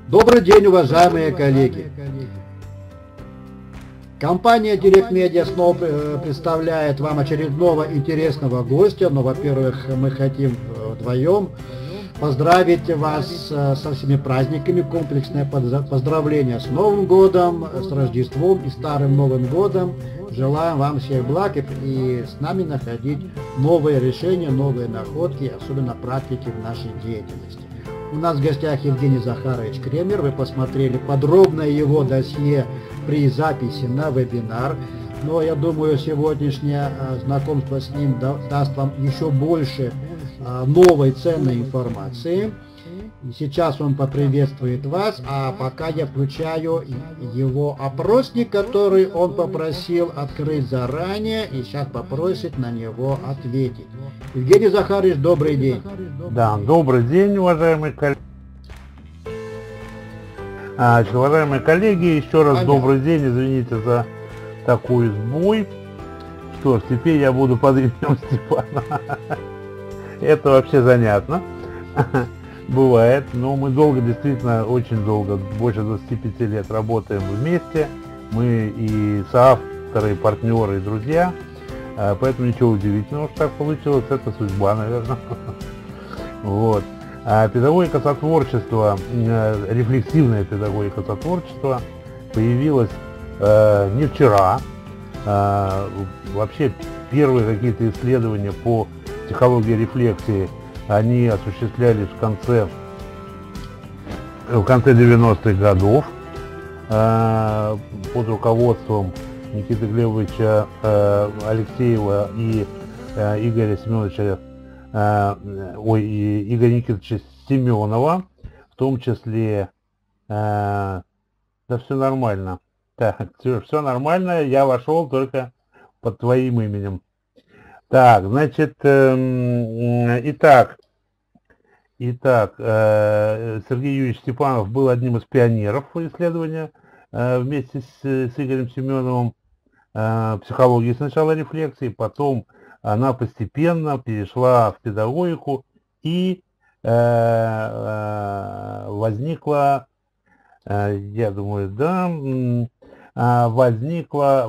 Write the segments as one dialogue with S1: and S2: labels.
S1: Добрый день, уважаемые коллеги! Компания Direct Media снова представляет вам очередного интересного гостя, но, во-первых, мы хотим вдвоем поздравить вас со всеми праздниками, комплексное поздравление с Новым годом, с Рождеством и Старым Новым годом. Желаем вам всех благ и с нами находить новые решения, новые находки, особенно практики в нашей деятельности. У нас в гостях Евгений Захарович Кремер. Вы посмотрели подробное его досье при записи на вебинар. Но я думаю, сегодняшнее знакомство с ним даст вам еще больше новой ценной информации. И сейчас он поприветствует вас, а пока я включаю его опросник, который он попросил открыть заранее, и сейчас попросит на него ответить. Евгений Захарович, добрый день.
S2: Да, добрый день, уважаемые коллеги. Уважаемые коллеги, еще раз добрый день, извините за такой сбой. Что ж, теперь я буду под именем Степана. Это вообще занятно. Бывает, но мы долго, действительно, очень долго, больше 25 лет работаем вместе. Мы и соавторы, и партнеры, и друзья. Поэтому ничего удивительного, что так получилось, это судьба, наверное. Вот. Педагогика сотворчества, рефлексивная педагогика сотворчества появилась не вчера. Вообще первые какие-то исследования по психологии рефлексии, они осуществлялись в конце 90-х годов под руководством Никиты Глебовича Алексеева и Игоря Семеновича, Игоря Никитовича Семенова, в том числе, да, все нормально. Так, все нормально, я вошел только под твоим именем. Так, значит, итак, Сергей Юрьевич Степанов был одним из пионеров исследования вместе с Игорем Семеновым психологии сначала рефлексии, потом она постепенно перешла в педагогику и возникла, я думаю, да, возникла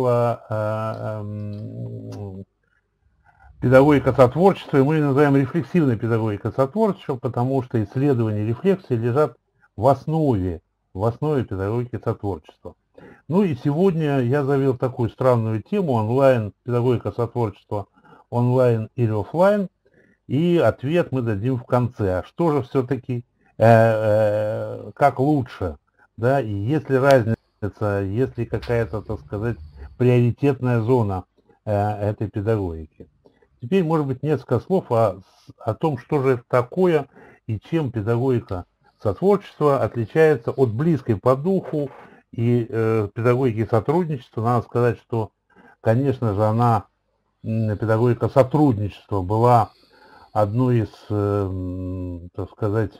S2: педагогика сотворчества, и мы ее называем рефлексивной педагогикой сотворчества, потому что исследования рефлексии лежат в основе педагогики сотворчества. Ну и сегодня я завел такую странную тему: онлайн, педагогика сотворчества онлайн или офлайн, и ответ мы дадим в конце. А что же все-таки, как лучше, да, и есть ли разница, есть ли какая-то, так сказать, приоритетная зона этой педагогики. Теперь, может быть, несколько слов о том, что же это такое и чем педагогика сотворчества отличается от близкой по духу и педагогики сотрудничества. Надо сказать, что, конечно же, педагогика сотрудничества была одной из, так сказать,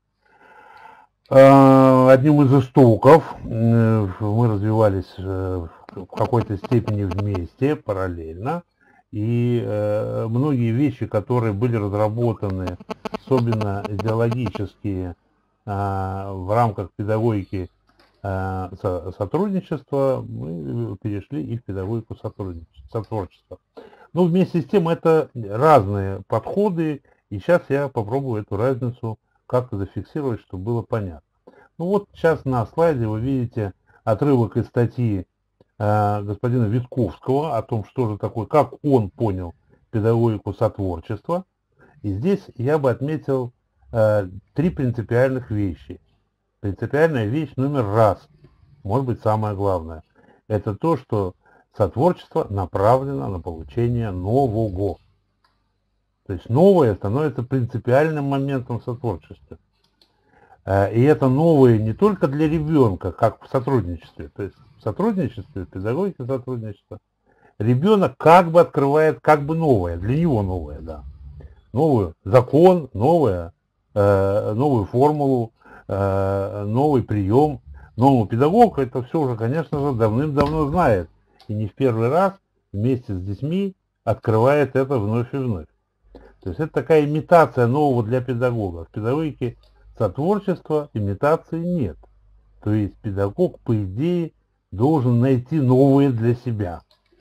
S2: одним из истоков. Мы развивались в какой-то степени вместе, параллельно. И многие вещи, которые были разработаны, особенно идеологические, в рамках педагогики сотрудничества, мы перешли и в педагогику сотворчества. Но вместе с тем это разные подходы, и сейчас я попробую эту разницу как-то зафиксировать, чтобы было понятно. Ну вот сейчас на слайде вы видите отрывок из статьи господина Витковского о том, что же такое, как он понял педагогику сотворчества. И здесь я бы отметил три принципиальных вещи. Принципиальная вещь номер раз, может быть, самое главное, это то, что сотворчество направлено на получение нового. То есть новое становится принципиальным моментом в сотворчестве. И это новое не только для ребенка, как в сотрудничестве. То есть в сотрудничестве, в педагогике сотрудничества, ребенок как бы открывает как бы новое, для него новое, да. Новый закон, новую формулу, новый прием. Но педагог это все уже, конечно же, давным-давно знает. И не в первый раз вместе с детьми открывает это вновь и вновь. То есть это такая имитация нового для педагога. В педагогике сотворчества, имитации нет. То есть педагог, по идее, должен найти новое для себя.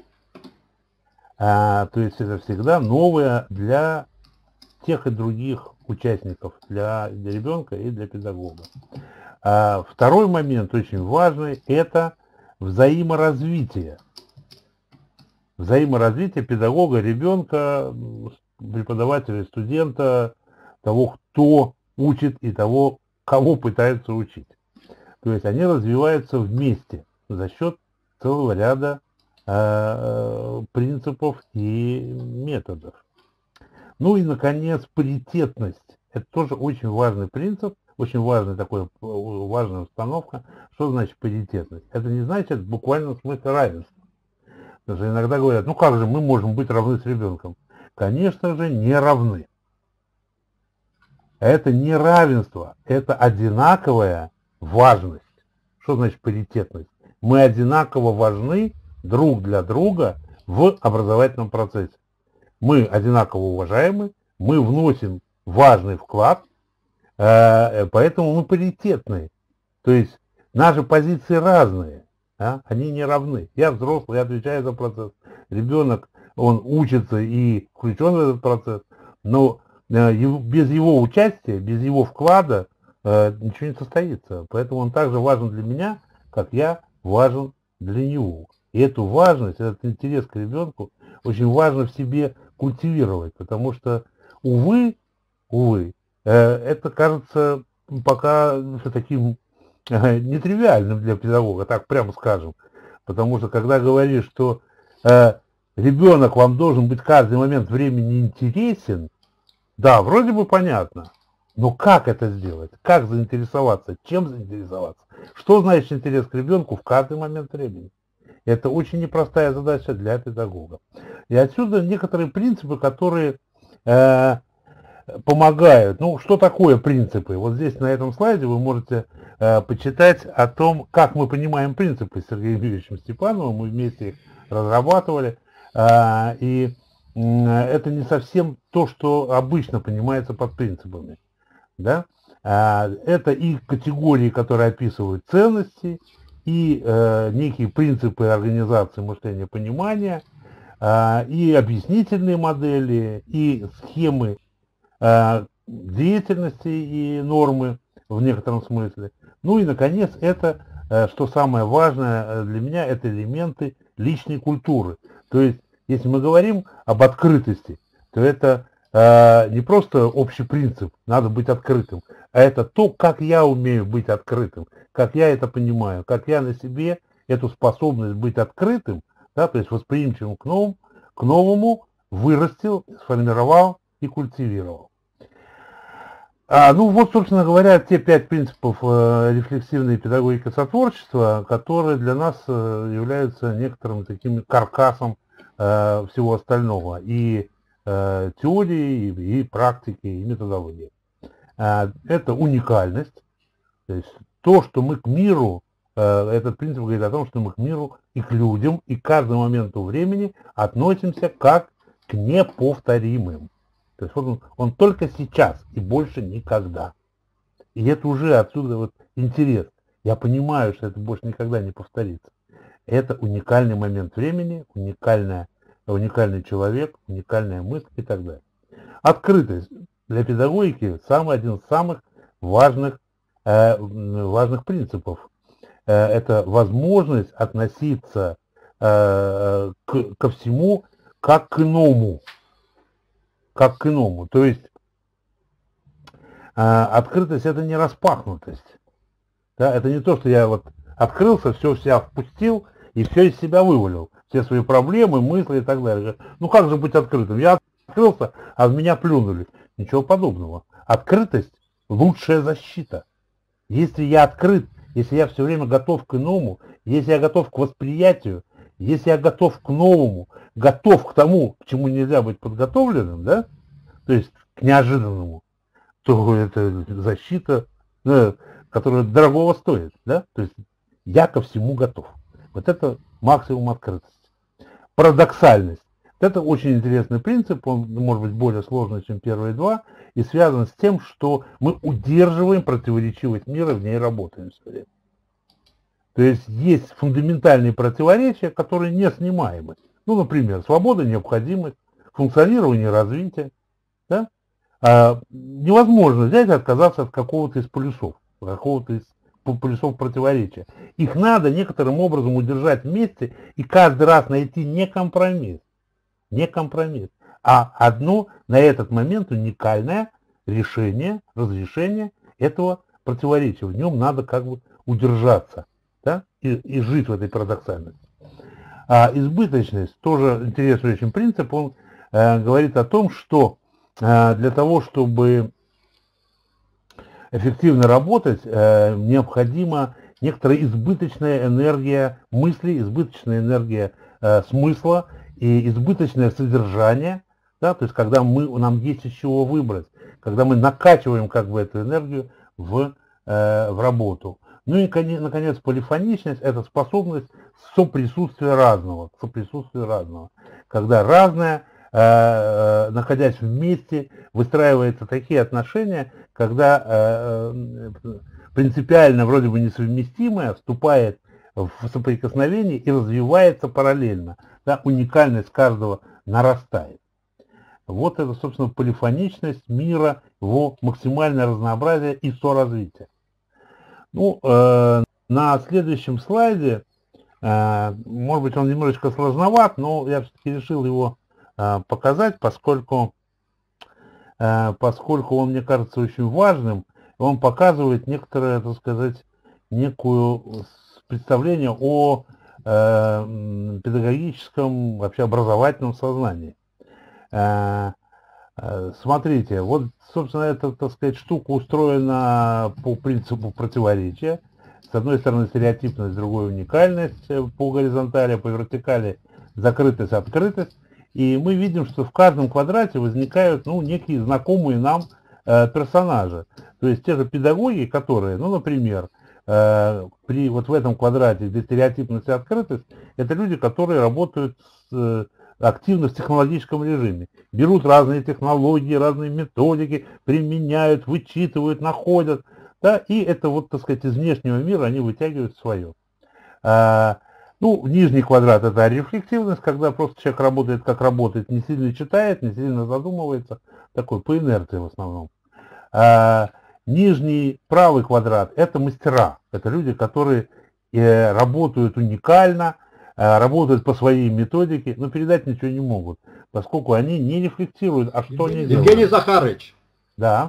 S2: То есть это всегда новое для тех и других участников, для ребенка и для педагога. Второй момент очень важный – это взаиморазвитие. Взаиморазвитие педагога, ребенка, преподавателя, студента, того, кто учит и того, кого пытаются учить. То есть они развиваются вместе за счет целого ряда принципов и методов. Ну и, наконец, паритетность. Это тоже очень важный принцип, очень важная установка. Что значит паритетность? Это не значит в буквальном смысле равенство. Потому что иногда говорят, ну как же мы можем быть равны с ребенком? Конечно же, не равны. Это не равенство, это одинаковая важность. Что значит паритетность? Мы одинаково важны друг для друга в образовательном процессе. Мы одинаково уважаемы, мы вносим важный вклад, поэтому мы паритетные. То есть наши позиции разные, они не равны. Я взрослый, я отвечаю за процесс. Ребенок, он учится и включен в этот процесс, но без его участия, без его вклада ничего не состоится. Поэтому он также важен для меня, как я важен для него. И эту важность, этот интерес к ребенку очень важно в себе культивировать, потому что, увы, это кажется пока таким нетривиальным для педагога, так прямо скажем. Потому что когда говоришь, что ребенок вам должен быть в каждый момент времени интересен, да, вроде бы понятно, но как это сделать? Как заинтересоваться? Чем заинтересоваться? Что значит интерес к ребенку в каждый момент времени? Это очень непростая задача для педагога. И отсюда некоторые принципы, которые помогают. Ну, что такое принципы? Вот здесь на этом слайде вы можете почитать о том, как мы понимаем принципы с Сергеем Юрьевичем Степановым. Мы вместе их разрабатывали. И это не совсем то, что обычно понимается под принципами. Да? Это и категории, которые описывают ценности, и некие принципы организации мышления, понимания, и объяснительные модели, и схемы деятельности и нормы в некотором смысле. Ну и, наконец, это, что самое важное для меня, это элементы личной культуры. То есть, если мы говорим об открытости, то это не просто общий принцип, надо быть открытым, а это то, как я умею быть открытым, как я это понимаю, как я на себе эту способность быть открытым, да, то есть восприимчивым к новому вырастил, сформировал и культивировал. Ну вот, собственно говоря, те 5 принципов рефлексивной педагогики сотворчества, которые для нас являются некоторым таким каркасом всего остального, и теории, и практики, и методологии. Это уникальность, то есть то, что мы к миру, этот принцип говорит о том, что мы к миру и к людям, и к каждому моменту времени относимся как к неповторимым. То есть он только сейчас и больше никогда. И это уже отсюда вот интерес. Я понимаю, что это больше никогда не повторится. Это уникальный момент времени, уникальный человек, уникальная мысль и так далее. Открытость для педагогики один из самых важных принципов. Это возможность относиться ко всему как к иному. То есть открытость — это не распахнутость. Да? Это не то, что я вот открылся, все в себя впустил и все из себя вывалил. Все свои проблемы, мысли и так далее. Ну как же быть открытым? Я открылся, а в меня плюнули. Ничего подобного. Открытость — лучшая защита. Если я открыт, если я все время готов к иному, если я готов к восприятию, если я готов к новому, готов к тому, к чему нельзя быть подготовленным, да, то есть к неожиданному, то это защита, которая дорогого стоит, да, то есть я ко всему готов. Вот это максимум открытости. Парадоксальность. Это очень интересный принцип, он может быть более сложный, чем первые два, и связан с тем, что мы удерживаем противоречивость мира, в ней работаем все время. То есть фундаментальные противоречия, которые не снимаемы. Ну, например, свобода, необходимость, функционирование, развитие. Да? Невозможно взять и отказаться от какого-то из полюсов, какого-то из полюсов противоречия. Их надо некоторым образом удержать вместе и каждый раз найти не компромисс, а одно на этот момент уникальное разрешение этого противоречия. В нем надо как бы удержаться, да, и жить в этой парадоксальности. Избыточность, тоже интересный очень принцип, он говорит о том, что для того, чтобы эффективно работать, необходима некоторая избыточная энергия мысли, избыточная энергия смысла и избыточное содержание, да, то есть когда нам есть из чего выбрать, когда мы накачиваем как бы эту энергию в работу. Ну и, наконец, полифоничность – это способность соприсутствия разного, когда разное, находясь вместе, выстраиваются такие отношения, когда принципиально вроде бы несовместимое вступает в соприкосновение и развивается параллельно. Да, уникальность каждого нарастает. Вот это, собственно, полифоничность мира, его максимальное разнообразие и соразвитие. Ну, на следующем слайде, может быть, он немножечко сложноват, но я все-таки решил его показать, поскольку он, мне кажется, очень важным. Он показывает некоторое, так сказать, некую представление о педагогическом, вообще образовательном сознании. Смотрите, вот, собственно, эта, так сказать, штука устроена по принципу противоречия. С одной стороны стереотипность, с другой уникальность по горизонтали, по вертикали закрытость, открытость. И мы видим, что в каждом квадрате возникают, ну, некие знакомые нам персонажи. То есть те же педагоги, которые, ну, например, вот в этом квадрате, где стереотипность и открытость, это люди, которые работают активно в технологическом режиме. Берут разные технологии, разные методики, применяют, вычитывают, находят. Да, и это вот, так сказать, из внешнего мира они вытягивают свое. Ну, нижний квадрат – это рефлективность, когда просто человек работает, как работает, не сильно читает, не сильно задумывается, такой по инерции в основном. Нижний правый квадрат – это мастера, это люди, которые работают уникально, работают по своей методике, но передать ничего не могут, поскольку они не рефлексируют, а что они делают.
S1: Евгений Захарович.
S2: Да.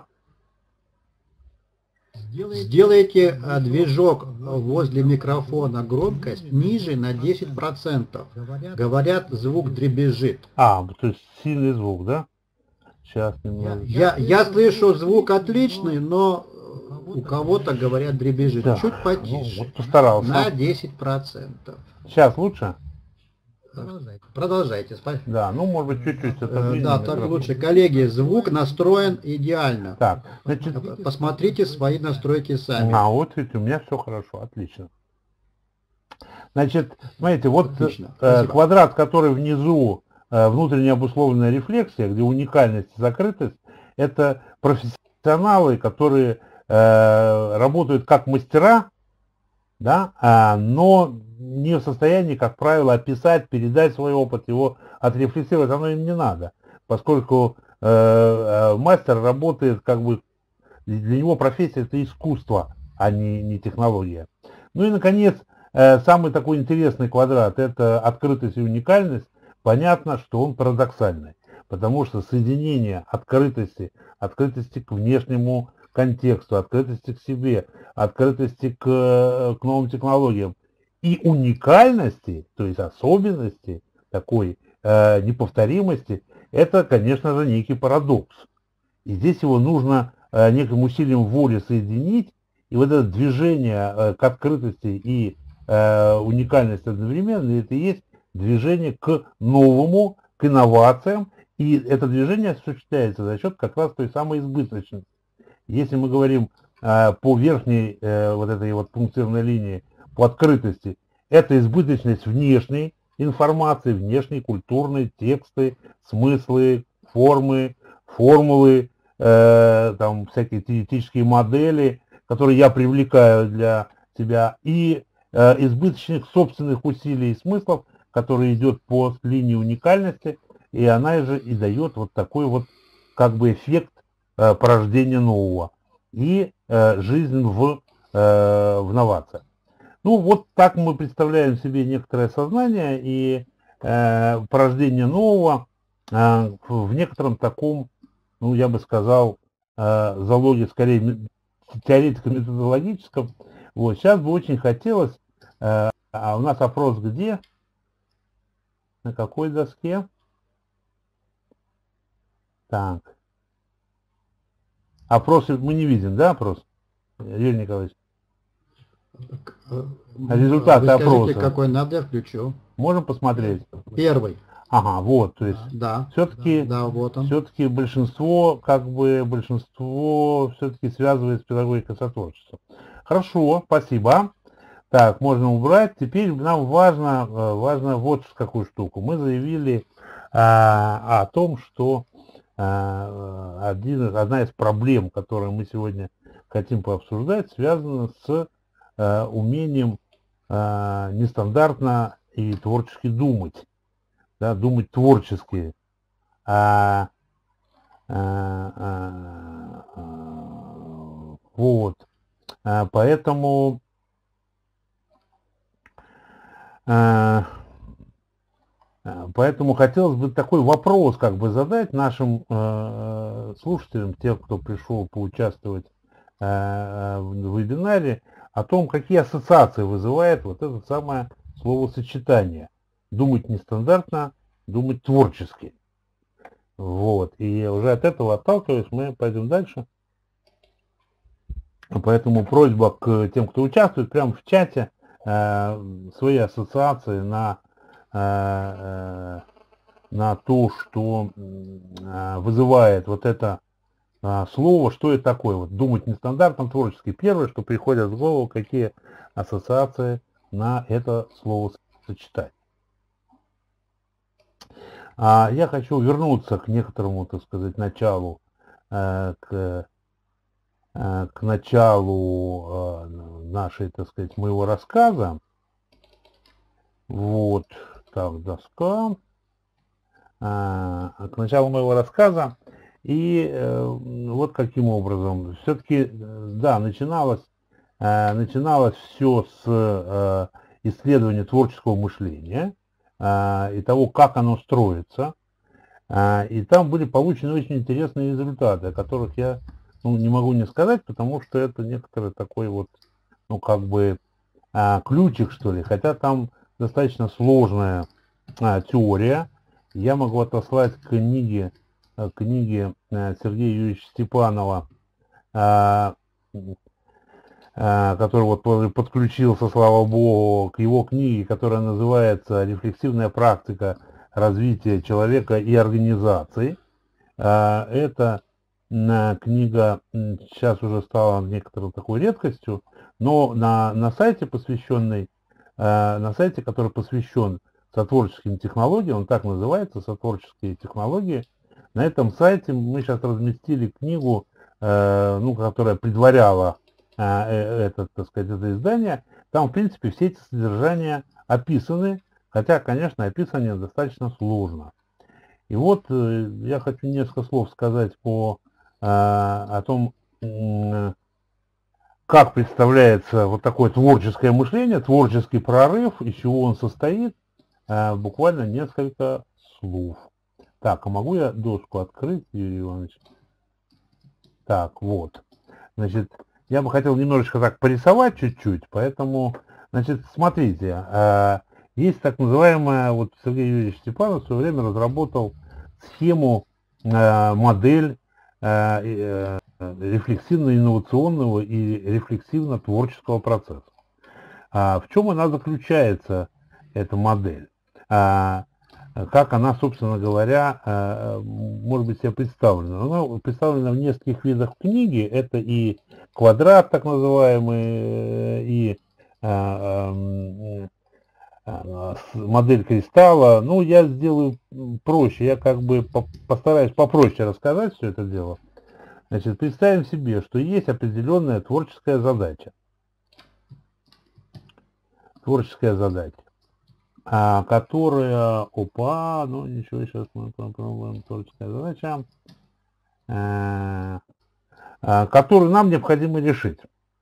S1: Сделайте движок возле микрофона громкость ниже на 10%. Говорят, звук дребезжит.
S2: То есть сильный звук, да? Сейчас немного.
S1: Я слышу звук отличный, но у кого-то, говорят, дребезжит. Да. Чуть потише.
S2: Ну, вот постарался.
S1: На 10%.
S2: Сейчас лучше?
S1: Продолжайте.
S2: Да, ну, может быть, чуть-чуть.
S1: Да, так лучше. Коллеги, звук настроен идеально.
S2: Так, значит,
S1: посмотрите свои настройки сами.
S2: Вот видите, у меня все хорошо, отлично. Значит, смотрите, вот квадрат, который внизу, внутренне обусловленная рефлексия, где уникальность и закрытость, это профессионалы, которые работают как мастера, да, но не в состоянии, как правило, описать, передать свой опыт, его отрефлексировать, оно им не надо, поскольку мастер работает, как бы, для него профессия – это искусство, а не технология. Ну и, наконец, самый такой интересный квадрат – это открытость и уникальность. Понятно, что он парадоксальный, потому что соединение открытости к внешнему контексту, открытости к себе, открытости к новым технологиям и уникальности, то есть особенности такой неповторимости, это, конечно же, некий парадокс. И здесь его нужно неким усилием воли соединить, и вот это движение к открытости и уникальности одновременно, это и есть движение к новому, к инновациям, и это движение осуществляется за счет как раз той самой избыточности. Если мы говорим по верхней вот этой вот пунктирной линии, по открытости, это избыточность внешней информации, внешней, культурной, тексты, смыслы, формы, формулы, там всякие теоретические модели, которые я привлекаю для себя, и избыточных собственных усилий и смыслов, которые идет по линии уникальности, и она же и дает вот такой вот как бы эффект порождения нового и жизнь в новациях. Ну вот так мы представляем себе некоторое сознание и порождение нового в некотором таком, ну я бы сказал, залоге скорее теоретико-методологическом. Вот, сейчас бы очень хотелось, а у нас опрос где? На какой доске? Так. Опрос мы не видим, да, опрос? Юрий Николаевич? Результаты опроса.
S1: Какой надо, я включу.
S2: Можем посмотреть?
S1: Первый.
S2: Ага, вот, то есть
S1: да,
S2: все-таки
S1: да, вот он.
S2: Все-таки большинство все-таки связывает с педагогикой сотворчеством. Хорошо, спасибо. Так, можно убрать. Теперь нам важно вот какую штуку. Мы заявили о том, что одна из проблем, которую мы сегодня хотим пообсуждать, связана с умением нестандартно и творчески думать. Да, думать творчески. Вот. Поэтому хотелось бы такой вопрос как бы задать нашим слушателям, тем, кто пришел поучаствовать в вебинаре, о том, какие ассоциации вызывает вот это самое словосочетание. Думать нестандартно, думать творчески. Вот. И уже от этого отталкиваясь, мы пойдем дальше. Поэтому просьба к тем, кто участвует, прямо в чате свои ассоциации на то, что вызывает вот это слово, что это такое. Вот думать нестандартно, творчески. Первое, что приходит в голову, какие ассоциации на это словосочетание. Я хочу вернуться к некоторому, так сказать, началу, к началу нашей, так сказать, моего рассказа. Вот, так, доска. К началу моего рассказа. И вот каким образом. Все-таки, да, начиналось все с исследования творческого мышления и того, как оно строится. И там были получены очень интересные результаты, о которых я не могу не сказать, потому что это некоторый такой вот, как бы ключик, что ли. Хотя там достаточно сложная теория. Я могу отослать книги Сергея Юрьевича Степанова, который вот подключился, слава богу, к его книге, которая называется «Рефлексивная практика развития человека и организации». Эта книга сейчас уже стала некоторой такой редкостью, но на сайте, который посвящен сотворческим технологиям, он так называется, «Сотворческие технологии», на этом сайте мы сейчас разместили книгу, которая предваряла это издание. Там, в принципе, все эти содержания описаны, хотя, конечно, описание достаточно сложно. И вот я хочу несколько слов сказать о том, как представляется вот такое творческое мышление, творческий прорыв, из чего он состоит, буквально несколько слов. Так, а могу я доску открыть, Юрий Иванович? Так, вот. Значит, я бы хотел немножечко так порисовать чуть-чуть, поэтому, значит, смотрите, есть так называемая, вот Сергей Юрьевич Степанов в свое время разработал схему, модель рефлексивно-инновационного и рефлексивно-творческого процесса. В чем она заключается, эта модель? Как она, собственно говоря, может быть себе представлена? Она представлена в нескольких видах книги. Это и квадрат, так называемый, и модель кристалла. Ну, я сделаю проще, я как бы постараюсь попроще рассказать все это дело. Значит, представим себе, что есть определенная творческая задача. Творческая задача, которая, ну ничего, сейчас мы попробуем, творческая задача, которую нам необходимо решить.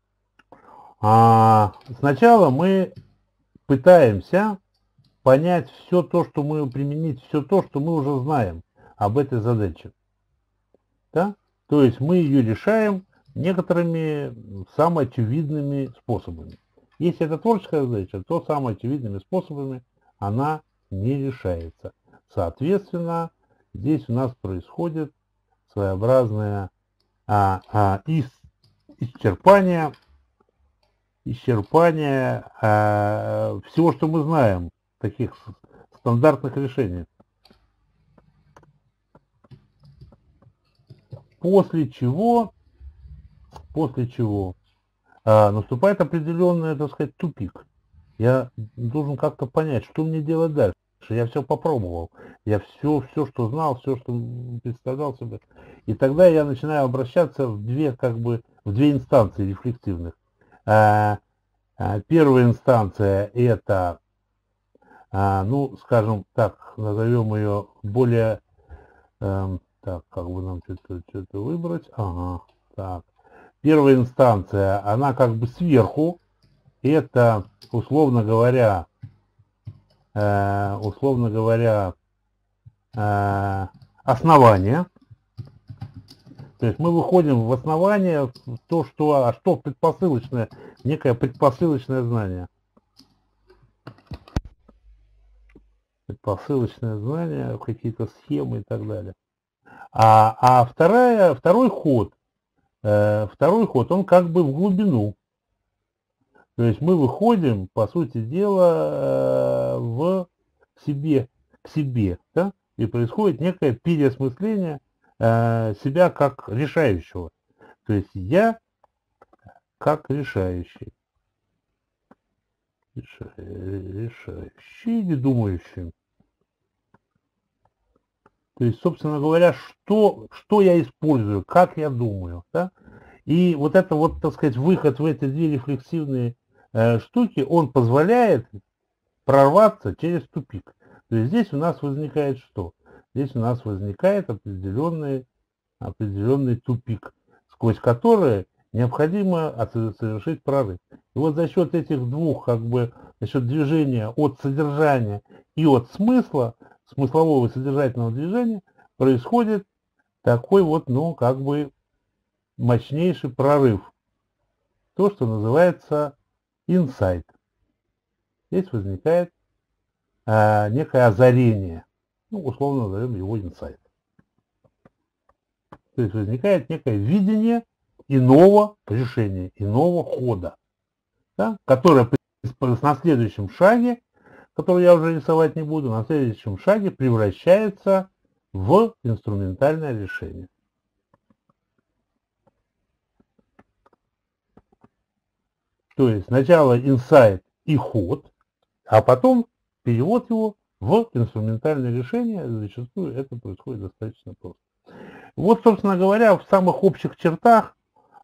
S2: Сначала мы пытаемся понять все то, что мы применить, все то, что мы уже знаем об этой задаче. Да? То есть мы ее решаем некоторыми самоочевидными способами. Если это творческая задача, то самоочевидными способами она не решается. Соответственно, здесь у нас происходит своеобразное исчерпание всего, что мы знаем, таких стандартных решений. После чего наступает определенный, так сказать, тупик. Я должен как-то понять, что мне делать дальше. Я все попробовал. Я все, что знал, все, что представлял себе. И тогда я начинаю обращаться в две инстанции рефлексивных. Первая инстанция это, ну, скажем так, назовем ее более, так, как бы нам что-то выбрать. Ага, так. Первая инстанция, она как бы сверху. Это, условно говоря, основание. То есть мы выходим в основание, в то, что предпосылочное, некое предпосылочное знание. Предпосылочное знание, какие-то схемы и так далее. Второй ход, он как бы в глубину. То есть мы выходим, по сути дела, к себе, да? И происходит некое переосмысление себя как решающего. То есть я как решающий, не думающий. То есть, собственно говоря, что я использую, как я думаю, да? И вот это вот, так сказать, выход в эти две рефлексивные штуки, он позволяет прорваться через тупик. То есть здесь у нас возникает что? Здесь у нас возникает определенный тупик, сквозь который необходимо совершить прорыв. И вот за счет этих двух, за счет движения от содержания и от смысла, смыслового и содержательного движения, происходит такой вот, мощнейший прорыв. То, что называется инсайт. Здесь возникает некое озарение. Условно назовем его инсайт. То есть возникает некое видение иного решения, иного хода, да, которое на следующем шаге, который я уже рисовать не буду, на следующем шаге превращается в инструментальное решение. То есть сначала инсайт и ход, а потом перевод его в инструментальное решение. Зачастую это происходит достаточно просто. Вот, собственно говоря, в самых общих чертах,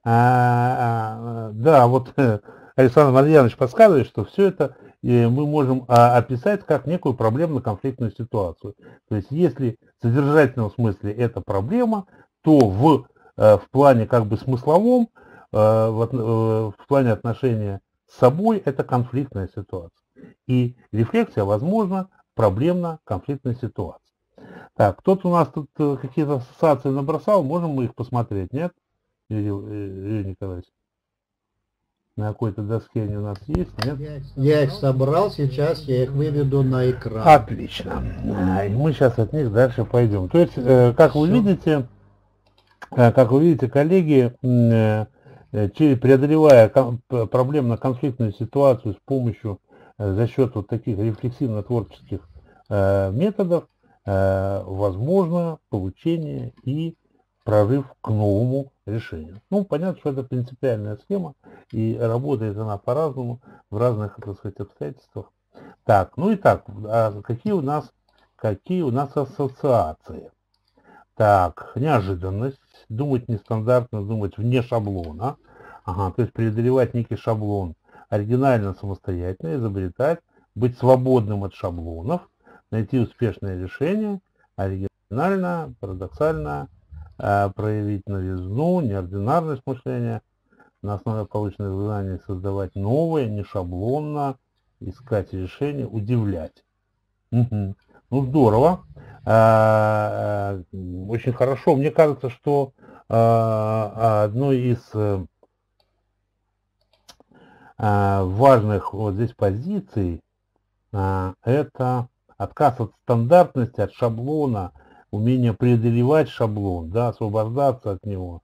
S2: Александр Марьянович подсказывает, что все это мы можем описать как некую проблемно-конфликтную ситуацию. То есть, если в содержательном смысле это проблема, то в плане смысловом, в плане отношения с собой, это конфликтная ситуация. И рефлексия возможна в проблемно-конфликтной ситуации. Так, кто-то у нас тут какие-то ассоциации набросал, можем мы их посмотреть, нет? Юрий Николаевич? На какой-то доске они у нас есть, нет?
S1: Я их собрал, сейчас я их выведу на экран.
S2: Отлично. И мы сейчас от них дальше пойдем. То есть, как вы видите, коллеги, преодолевая проблемно-конфликтную ситуацию с помощью, за счет вот таких рефлексивно-творческих методов, возможно получение и прорыв к новому решению. Понятно, что это принципиальная схема, и работает она по-разному, в разных, так сказать, обстоятельствах. Так, ну и так, какие у нас ассоциации? Так, неожиданность, думать нестандартно, думать вне шаблона. Ага, то есть преодолевать некий шаблон, оригинально, самостоятельно, изобретать, быть свободным от шаблонов, найти успешное решение, оригинально, парадоксально, проявить новизну, неординарность мышления, на основе полученных знаний создавать новое, не шаблонно, искать решения, удивлять. Мгм. Ну, здорово. Очень хорошо. Мне кажется, что одной из важных вот здесь позиций это отказ от стандартности, от шаблона, умение преодолевать шаблон, да, освобождаться от него.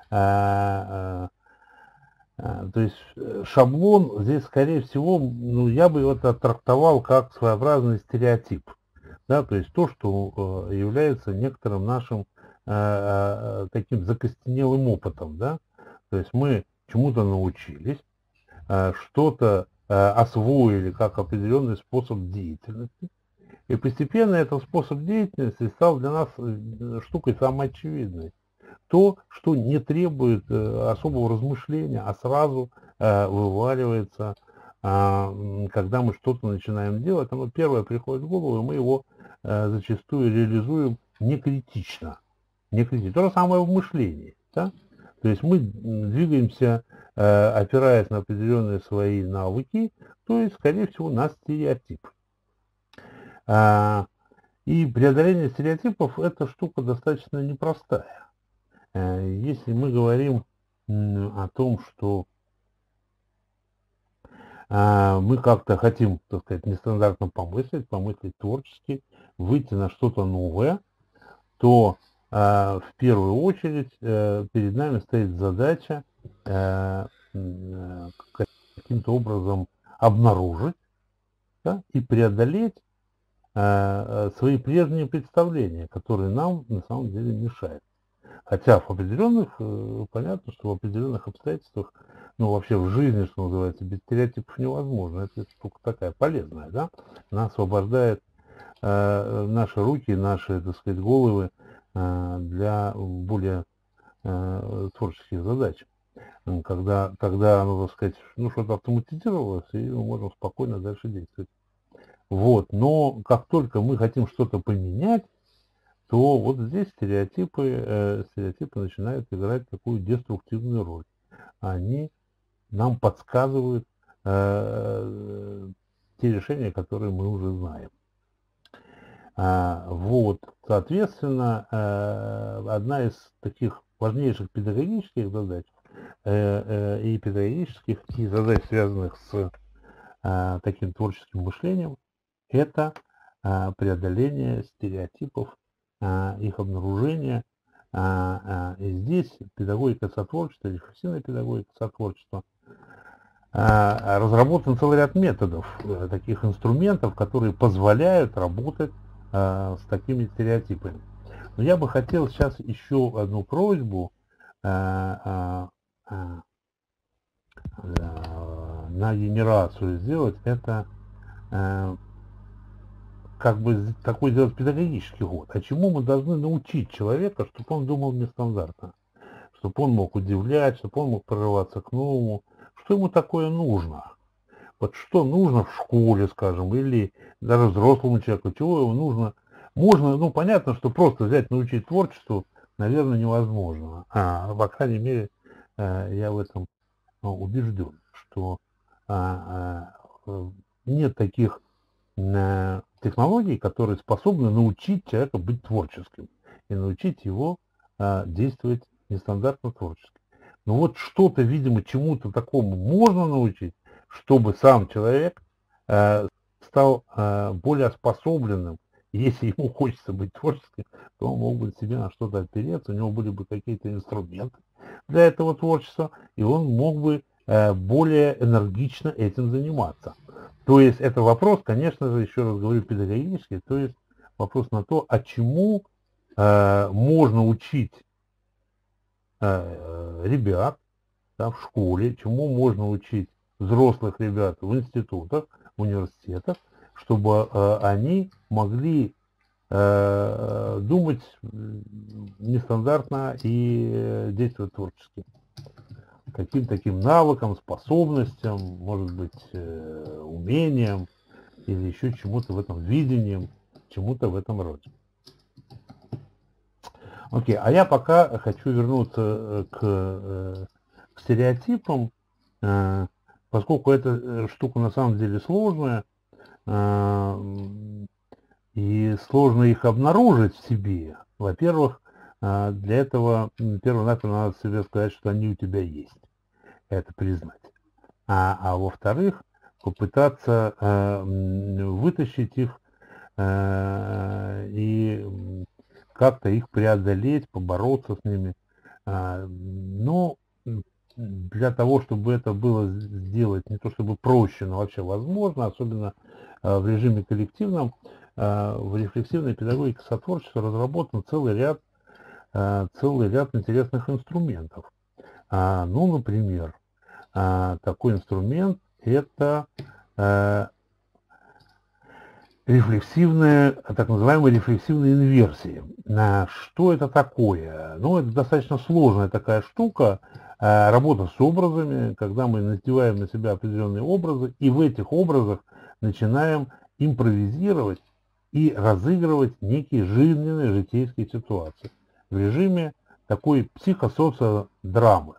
S2: То есть шаблон здесь, скорее всего, ну, я бы его трактовал как своеобразный стереотип. Да, то есть то, что является некоторым нашим таким закостенелым опытом. Да? То есть мы чему-то научились, что-то освоили как определенный способ деятельности. И постепенно этот способ деятельности стал для нас штукой самоочевидной. То, что не требует особого размышления, а сразу вываливается, когда мы что-то начинаем делать, оно первое приходит в голову, и мы его зачастую реализуем не критично. Не критично. То же самое в мышлении. Да? То есть мы двигаемся, опираясь на определенные свои навыки, то есть, скорее всего, на стереотип. И преодоление стереотипов – это штука достаточно непростая. Если мы говорим о том, что мы как-то хотим, так сказать, нестандартно помыслить творчески, выйти на что-то новое, то в первую очередь перед нами стоит задача каким-то образом обнаружить, да, и преодолеть свои прежние представления, которые нам на самом деле мешают. Хотя в определенных, понятно, что в определенных обстоятельствах, ну вообще в жизни, что называется, без стереотипов невозможно. Это штука такая полезная, да? Она освобождает наши руки, наши, так сказать, головы для более творческих задач. Когда, ну, так сказать, ну, что-то автоматизировалось, и мы можем спокойно дальше действовать. Вот. Но как только мы хотим что-то поменять, то вот здесь стереотипы начинают играть такую деструктивную роль. Они нам подсказывают те решения, которые мы уже знаем. Вот, соответственно, одна из таких важнейших педагогических задач и педагогических, и задач, связанных с таким творческим мышлением, это преодоление стереотипов, их обнаружение. И здесь педагогика сотворчества, рефлексивная педагогика сотворчества, разработан целый ряд методов, таких инструментов, которые позволяют работать с такими стереотипами. Но я бы хотел сейчас еще одну просьбу на генерацию сделать. Это как бы такой сделать педагогический ход. А чему мы должны научить человека, чтобы он думал нестандартно? Чтобы он мог удивлять, чтобы он мог прорываться к новому. Что ему такое нужно? Вот что нужно в школе, скажем, или даже взрослому человеку, чего ему нужно? Можно, ну, понятно, что просто взять, научить творчеству, наверное, невозможно. По крайней мере, я в этом убежден, что нет таких технологий, которые способны научить человека быть творческим и научить его действовать нестандартно творчески. Но вот что-то, видимо, чему-то такому можно научить, чтобы сам человек стал более способленным. Если ему хочется быть творческим, то он мог бы себе на что-то опереться, у него были бы какие-то инструменты для этого творчества, и он мог бы более энергично этим заниматься. То есть это вопрос, конечно же, еще раз говорю, педагогический, то есть вопрос на то, а чему можно учить ребят, да, в школе, чему можно учить взрослых ребят в институтах, университетах, чтобы они могли думать нестандартно и действовать творчески. Каким таким навыкам, способностям, может быть, умениям или еще чему-то в этом видением, чему-то в этом роде. Окей, а я пока хочу вернуться к стереотипам, поскольку эта штука на самом деле сложная, и сложно их обнаружить в себе. Во-первых, для этого перво-наперво надо себе сказать, что они у тебя есть. Это признать. А во-вторых, попытаться вытащить их и как-то их преодолеть, побороться с ними. Но для того, чтобы это было сделать не то чтобы проще, но вообще возможно, особенно в режиме коллективном, в рефлексивной педагогике сотворчества разработан целый ряд интересных инструментов. Ну, например, такой инструмент – это рефлексивная, так называемая рефлексивная инверсия. Что это такое? Ну, это достаточно сложная такая штука, работа с образами, когда мы надеваем на себя определенные образы, и в этих образах начинаем импровизировать и разыгрывать некие жизненные житейские ситуации в режиме такой психосоциодрамы.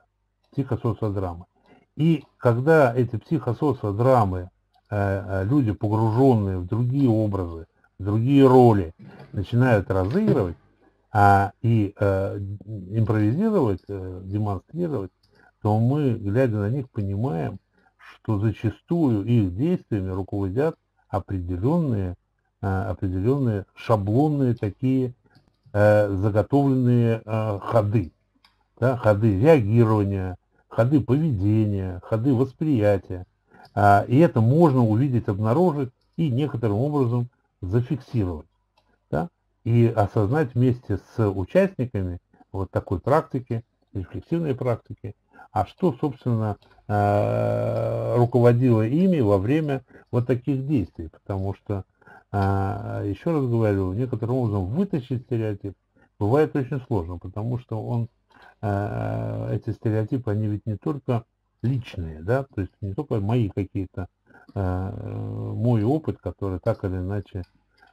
S2: И когда эти психосоциодрамы, люди, погруженные в другие образы, в другие роли, начинают разыгрывать и импровизировать, демонстрировать, то мы, глядя на них, понимаем, что зачастую их действиями руководят определенные шаблонные такие заготовленные ходы, да, ходы реагирования, ходы поведения, ходы восприятия. И это можно увидеть, обнаружить и некоторым образом зафиксировать, да, и осознать вместе с участниками вот такой практики, рефлексивной практики, а что, собственно, руководило ими во время вот таких действий. Потому что, еще раз говорю, некоторым образом вытащить стереотип бывает очень сложно, потому что эти стереотипы, они ведь не только личные, да, то есть не только мои какие-то, мой опыт, который так или иначе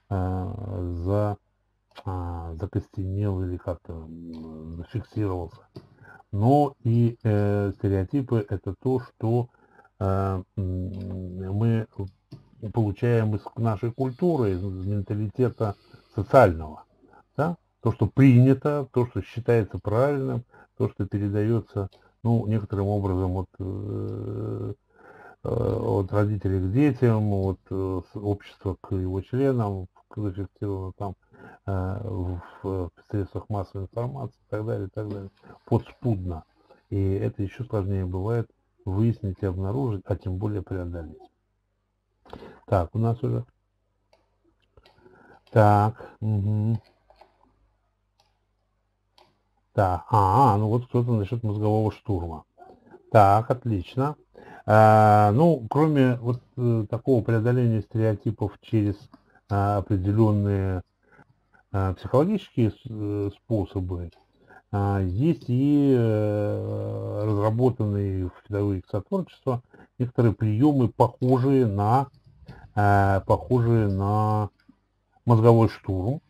S2: закостенел или как-то зафиксировался, но и стереотипы – это то, что мы получаем из нашей культуры, из менталитета социального, да? То, что принято, то, что считается правильным, то, что передается, ну, некоторым образом от родителей к детям, от общества к его членам, зафиксировано там в средствах массовой информации и так далее, подспудно. И это еще сложнее бывает выяснить и обнаружить, а тем более преодолеть. Так, у нас уже... Так, угу. Так, ну вот кто-то насчет мозгового штурма. Так, отлично. Ну, кроме вот такого преодоления стереотипов через определенные психологические способы, есть и разработанные в педагогике сотворчества некоторые приемы, похожие на мозговой штурм.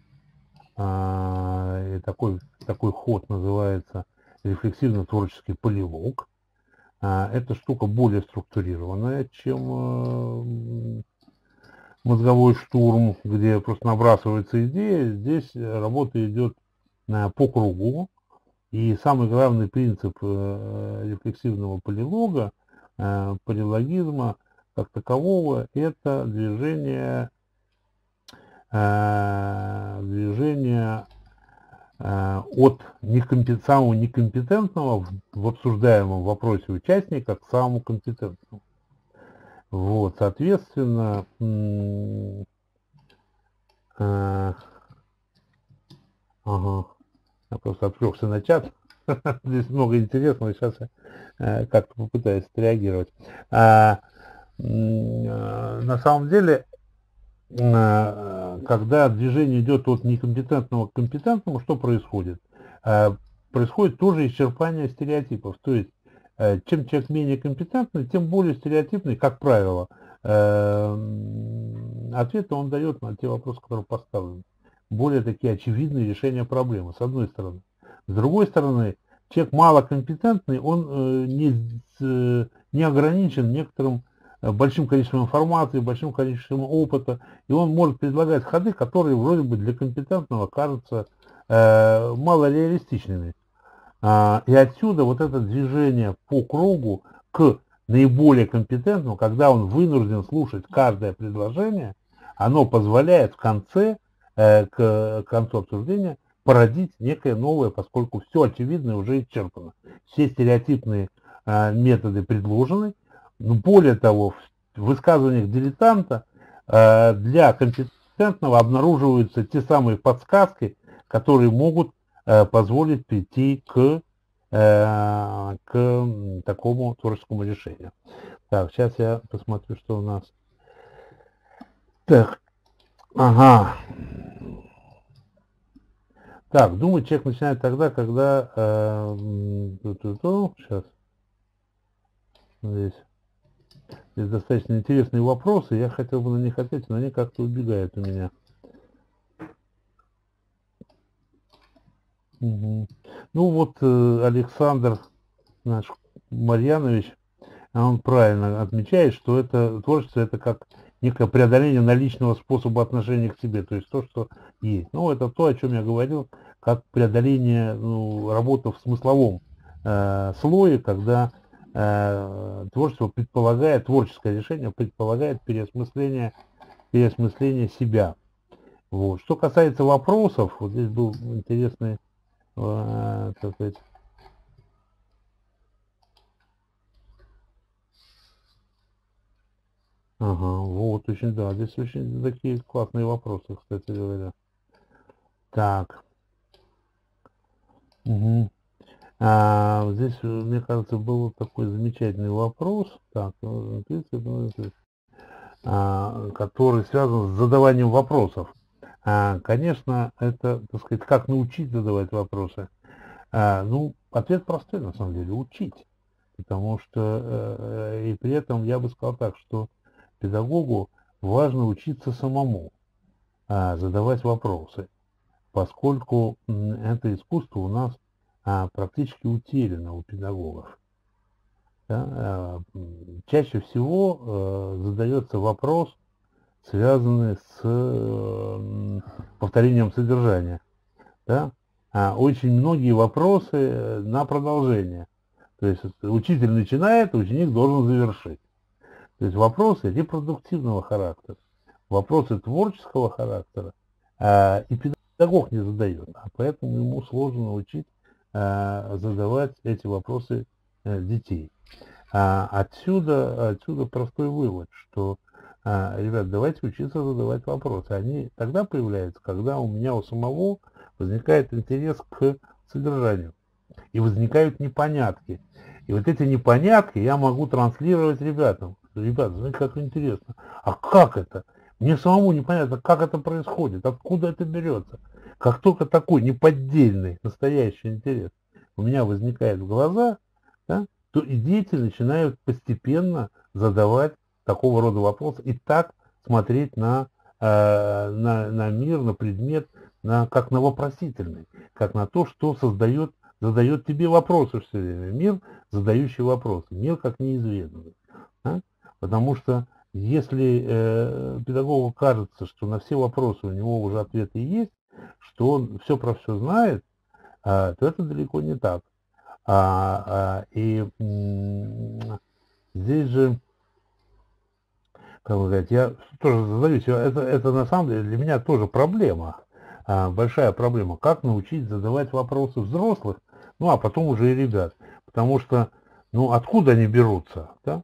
S2: И такой ход называется рефлексивно-творческий полилог. Эта штука более структурированная, чем мозговой штурм, где просто набрасывается идея. Здесь работа идет по кругу. И самый главный принцип рефлексивного полилога, полилогизма как такового, это движение от самого некомпетентного в обсуждаемом вопросе участника к самому компетентному. Вот, соответственно, я просто отвлекся на чат. Здесь много интересного, сейчас я как-то попытаюсь отреагировать. на самом деле, когда движение идет от некомпетентного к компетентному, что происходит? Происходит тоже исчерпание стереотипов. То есть, чем человек менее компетентный, тем более стереотипный, как правило, ответы он дает на те вопросы, которые поставлены. Более такие очевидные решения проблемы, с одной стороны. С другой стороны, человек малокомпетентный, он не ограничен некоторым большим количеством информации, большим количеством опыта, и он может предлагать ходы, которые вроде бы для компетентного кажутся малореалистичными. И отсюда вот это движение по кругу к наиболее компетентному, когда он вынужден слушать каждое предложение, оно позволяет в конце, к концу обсуждения, породить некое новое, поскольку все очевидное уже исчерпано. Все стереотипные методы предложены. Но более того, в высказываниях дилетанта для компетентного обнаруживаются те самые подсказки, которые могут позволит прийти к такому творческому решению. Так, сейчас я посмотрю, что у нас. Так, ага. Так, думаю, человек начинает тогда, когда... сейчас. Здесь достаточно интересные вопросы. Я хотел бы на них ответить, но они как-то убегают у меня. Угу. Ну вот Александр наш Марьянович, он правильно отмечает, что это творчество, это как некое преодоление наличного способа отношения к себе, то есть то, что есть. Ну, это то, о чем я говорил, как преодоление, работы в смысловом слое, когда творчество предполагает, творческое решение предполагает переосмысление себя. Вот. Что касается вопросов, вот здесь был интересный, так сказать, ага, вот, очень, да, здесь очень такие классные вопросы, кстати говоря. Так. Угу. Здесь, мне кажется, был такой замечательный вопрос, так, который связан с задаванием вопросов. Конечно, это, так сказать, как научить задавать вопросы. Ну, ответ простой, на самом деле, учить. Потому что, и при этом я бы сказал так, что педагогу важно учиться самому задавать вопросы, поскольку это искусство у нас практически утеряно у педагогов. Да? Чаще всего задается вопрос, связанный с повторением содержания. Да? Очень многие вопросы на продолжение. То есть учитель начинает, ученик должен завершить. То есть вопросы репродуктивного характера, вопросы творческого характера и педагог не задает, поэтому ему сложно научить задавать эти вопросы детей. Отсюда простой вывод, что, ребят, давайте учиться задавать вопросы. Они тогда появляются, когда у меня у самого возникает интерес к содержанию. И возникают непонятки. И вот эти непонятки я могу транслировать ребятам. Ребята, знаете, как интересно. А как это? Мне самому непонятно, как это происходит, откуда это берется. Как только такой неподдельный, настоящий интерес у меня возникает в глазах, да, то и дети начинают постепенно задавать такого рода вопросы и так смотреть на мир, на предмет, как на вопросительный, как на то, что задает тебе вопросы все время. Мир, задающий вопросы. Мир как неизведанный. Да? Потому что если педагогу кажется, что на все вопросы у него уже ответы есть, что он все про все знает, то это далеко не так. Здесь же, как бы сказать, я тоже задаюсь, это на самом деле для меня тоже проблема, большая проблема, как научить задавать вопросы взрослых, а потом уже и ребят, потому что, откуда они берутся, да?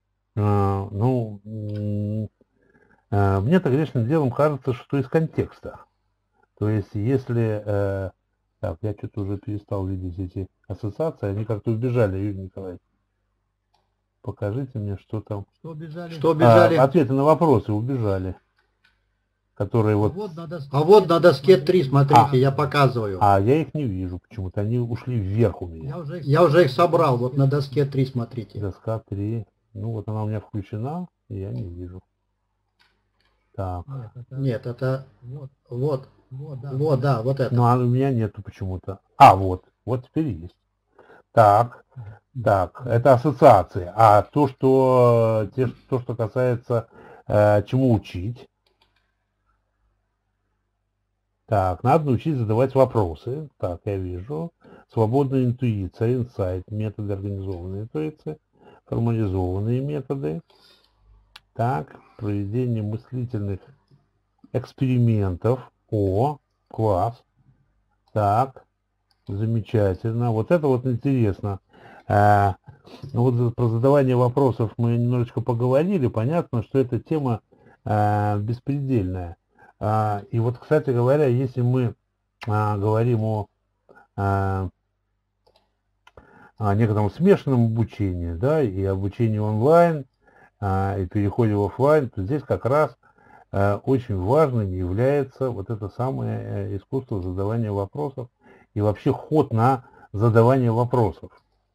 S2: Мне-то грешным делом кажется, что из контекста. То есть, если... так, я что-то уже перестал видеть эти ассоциации, они как-то убежали, Юрий Николаевич. покажите мне, что там.
S1: Что убежали?
S2: Ответы на вопросы убежали. Которые вот...
S1: А вот на доске 3, смотрите, я показываю.
S2: А я их не вижу почему-то, они ушли вверх у меня.
S1: Я уже их собрал, вот на доске 3, смотрите.
S2: Доска 3. Ну вот она у меня включена, и я не вижу. Так.
S1: Нет, это... Вот, да, вот это.
S2: Ну, а у меня нету почему-то. А, вот теперь есть. Так, это ассоциации. А то, что касается чему учить. Так, надо научить задавать вопросы. Так, я вижу. Свободная интуиция, инсайт, методы организованной интуиции, формализованные методы. Так, проведение мыслительных экспериментов. О, класс. Так, замечательно. Вот это вот интересно. Ну вот про задавание вопросов мы немножечко поговорили. Понятно, что эта тема беспредельная. И вот, кстати говоря, если мы говорим о некотором смешанном обучении, да, и обучении онлайн, и переходе в офлайн, то здесь как раз очень важным является вот это самое искусство задавания вопросов и вообще ход на задавание вопросов.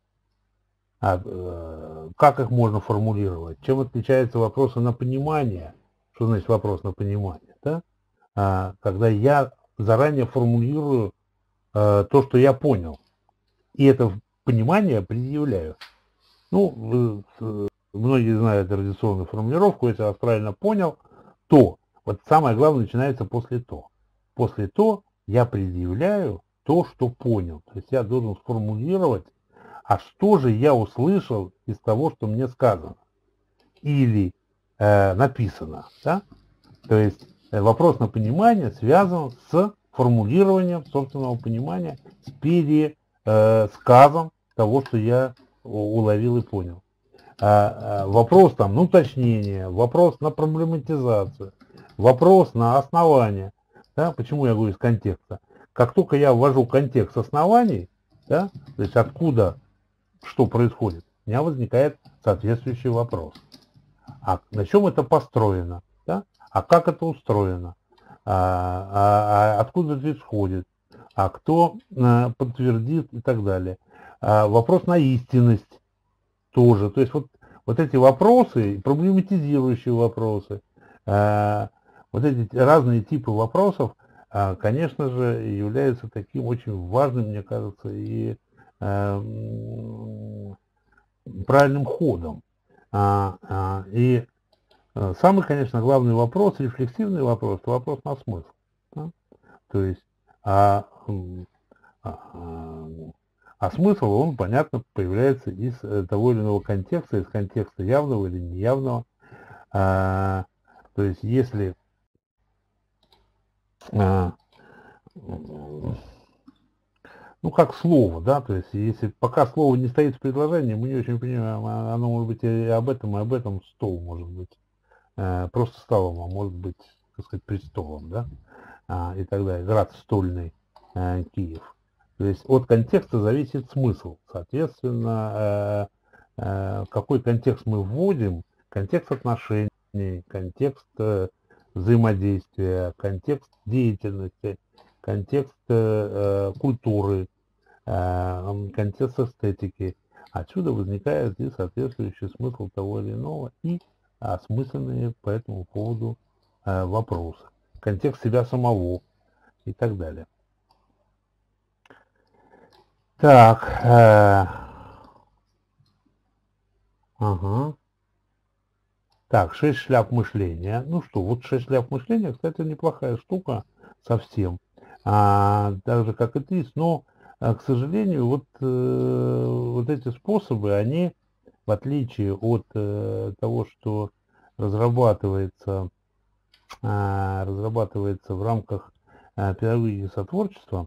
S2: Как их можно формулировать? Чем отличаются вопросы на понимание? Что значит вопрос на понимание? Да? Когда я заранее формулирую то, что я понял, и это понимание предъявляю. Ну, многие знают традиционную формулировку, если я вас правильно понял, то. Вот самое главное начинается после то. После то я предъявляю то, что понял. То есть я должен сформулировать, а что же я услышал из того, что мне сказано или написано. Да? То есть вопрос на понимание связан с формулированием собственного понимания, с пересказом того, что я уловил и понял. Вопрос там на уточнение, вопрос на проблематизацию, вопрос на основание. Да? Почему я говорю из контекста? Как только я ввожу контекст оснований, да, то есть откуда что происходит, у меня возникает соответствующий вопрос. А на чем это построено? Да? А как это устроено? Откуда это исходит? А кто подтвердит и так далее? Вопрос на истинность тоже. То есть вот эти вопросы, проблематизирующие вопросы, вот эти разные типы вопросов, конечно же, являются таким очень важным, мне кажется, и правильным ходом. И самый, конечно, главный вопрос, рефлексивный вопрос, это вопрос на смысл. Да? То есть, смысл, он, понятно, появляется из того или иного контекста, из контекста явного или неявного. То есть, если ну, как слово, да, то есть, если пока слово не стоит в предложении, мы не очень понимаем, оно может быть и об этом стол может быть, просто столом, а может быть, так сказать, престолом, да, и так далее, град стольный, Киев. То есть от контекста зависит смысл, соответственно, какой контекст мы вводим, контекст отношений, контекст взаимодействия, контекст деятельности, контекст культуры, контекст эстетики. Отсюда возникает и соответствующий смысл того или иного, и осмысленные по этому поводу вопросы. Контекст себя самого и так далее. Так. Ага. Так, 6 шляп мышления. Ну что, вот 6 шляп мышления, кстати, неплохая штука совсем. Так же, как и 30, но, к сожалению, вот эти способы, они, в отличие от того, что разрабатывается в рамках педагогики сотворчества,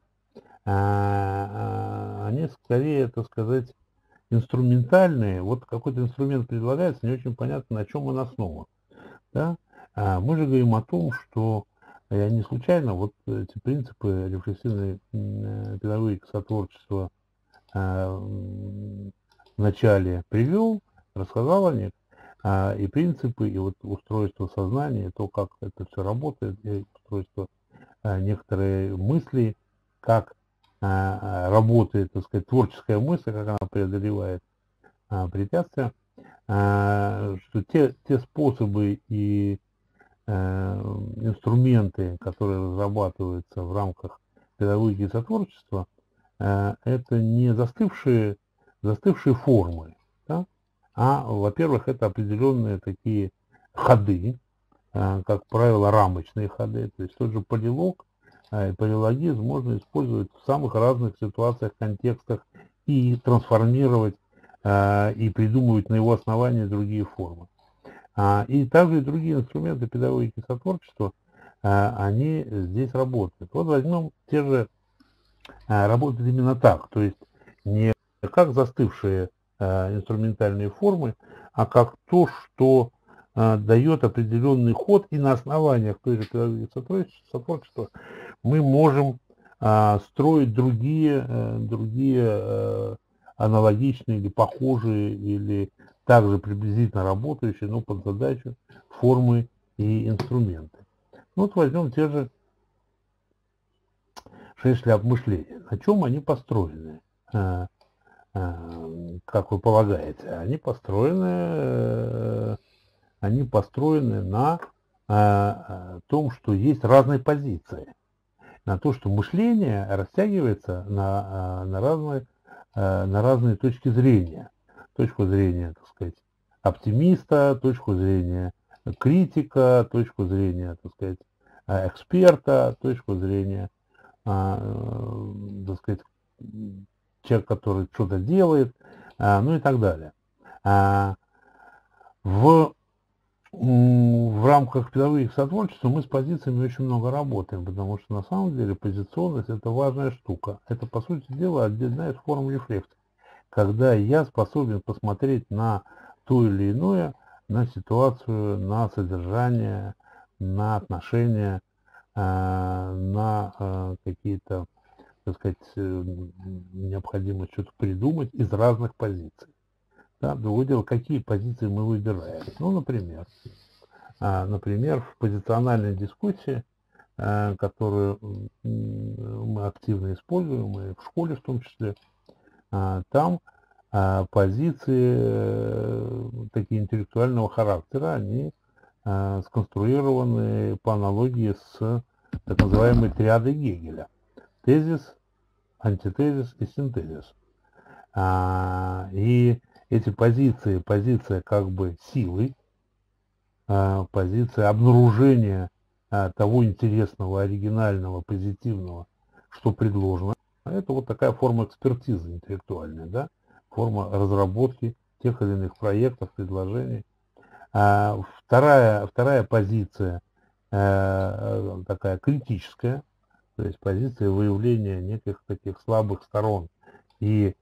S2: они скорее, так сказать, инструментальные. Вот какой-то инструмент предлагается, не очень понятно, на чем он основан. Да? Мы же говорим о том, что я не случайно вот эти принципы рефлексивной педагогики сотворчества в начале привел, рассказал о них, и принципы, и вот устройство сознания, и то, как это все работает, и устройство некоторые мысли, как работает, так сказать, творческая мысль, как она преодолевает препятствия, что те способы и инструменты, которые разрабатываются в рамках педагогики и сотворчества, это не застывшие формы, да? Во-первых, это определенные такие ходы, как правило, рамочные ходы. То есть тот же полилог и полилогизм можно использовать в самых разных ситуациях, контекстах и трансформировать и придумывать на его основании другие формы. И также и другие инструменты педагогики сотворчества, они здесь работают. Вот возьмем те же, работают именно так, то есть не как застывшие инструментальные формы, а как то, что дает определенный ход, и на основаниях той же педагогики сотворчества мы можем строить другие аналогичные или похожие, или также приблизительно работающие, но под задачу формы и инструменты. Вот возьмем те же 6 шляп мышления. На чем они построены? Как вы полагаете? Они построены на том, что есть разные позиции. На то, что мышление растягивается на разные точки зрения. Точку зрения, так сказать, оптимиста, точку зрения критика, точку зрения, так сказать, эксперта, точку зрения, так сказать, человек, который что-то делает, ну и так далее. В рамках педагогики сотворчества мы с позициями очень много работаем, потому что на самом деле позиционность – это важная штука. Это, по сути дела, одна из форм рефлексии, когда я способен посмотреть на то или иное, на ситуацию, на содержание, на отношения, на какие-то, так сказать, необходимость что-то придумать из разных позиций. Да, другое дело, какие позиции мы выбираем. Ну, например, в позициональной дискуссии, которую мы активно используем, и в школе в том числе, там позиции такие интеллектуального характера, они сконструированы по аналогии с так называемой триадой Гегеля. Тезис, антитезис и синтезис. И эти позиция как бы силы, позиция обнаружения того интересного, оригинального, позитивного, что предложено. Это вот такая форма экспертизы интеллектуальная, да? Форма разработки тех или иных проектов, предложений. Вторая позиция такая критическая, то есть позиция выявления неких таких слабых сторон и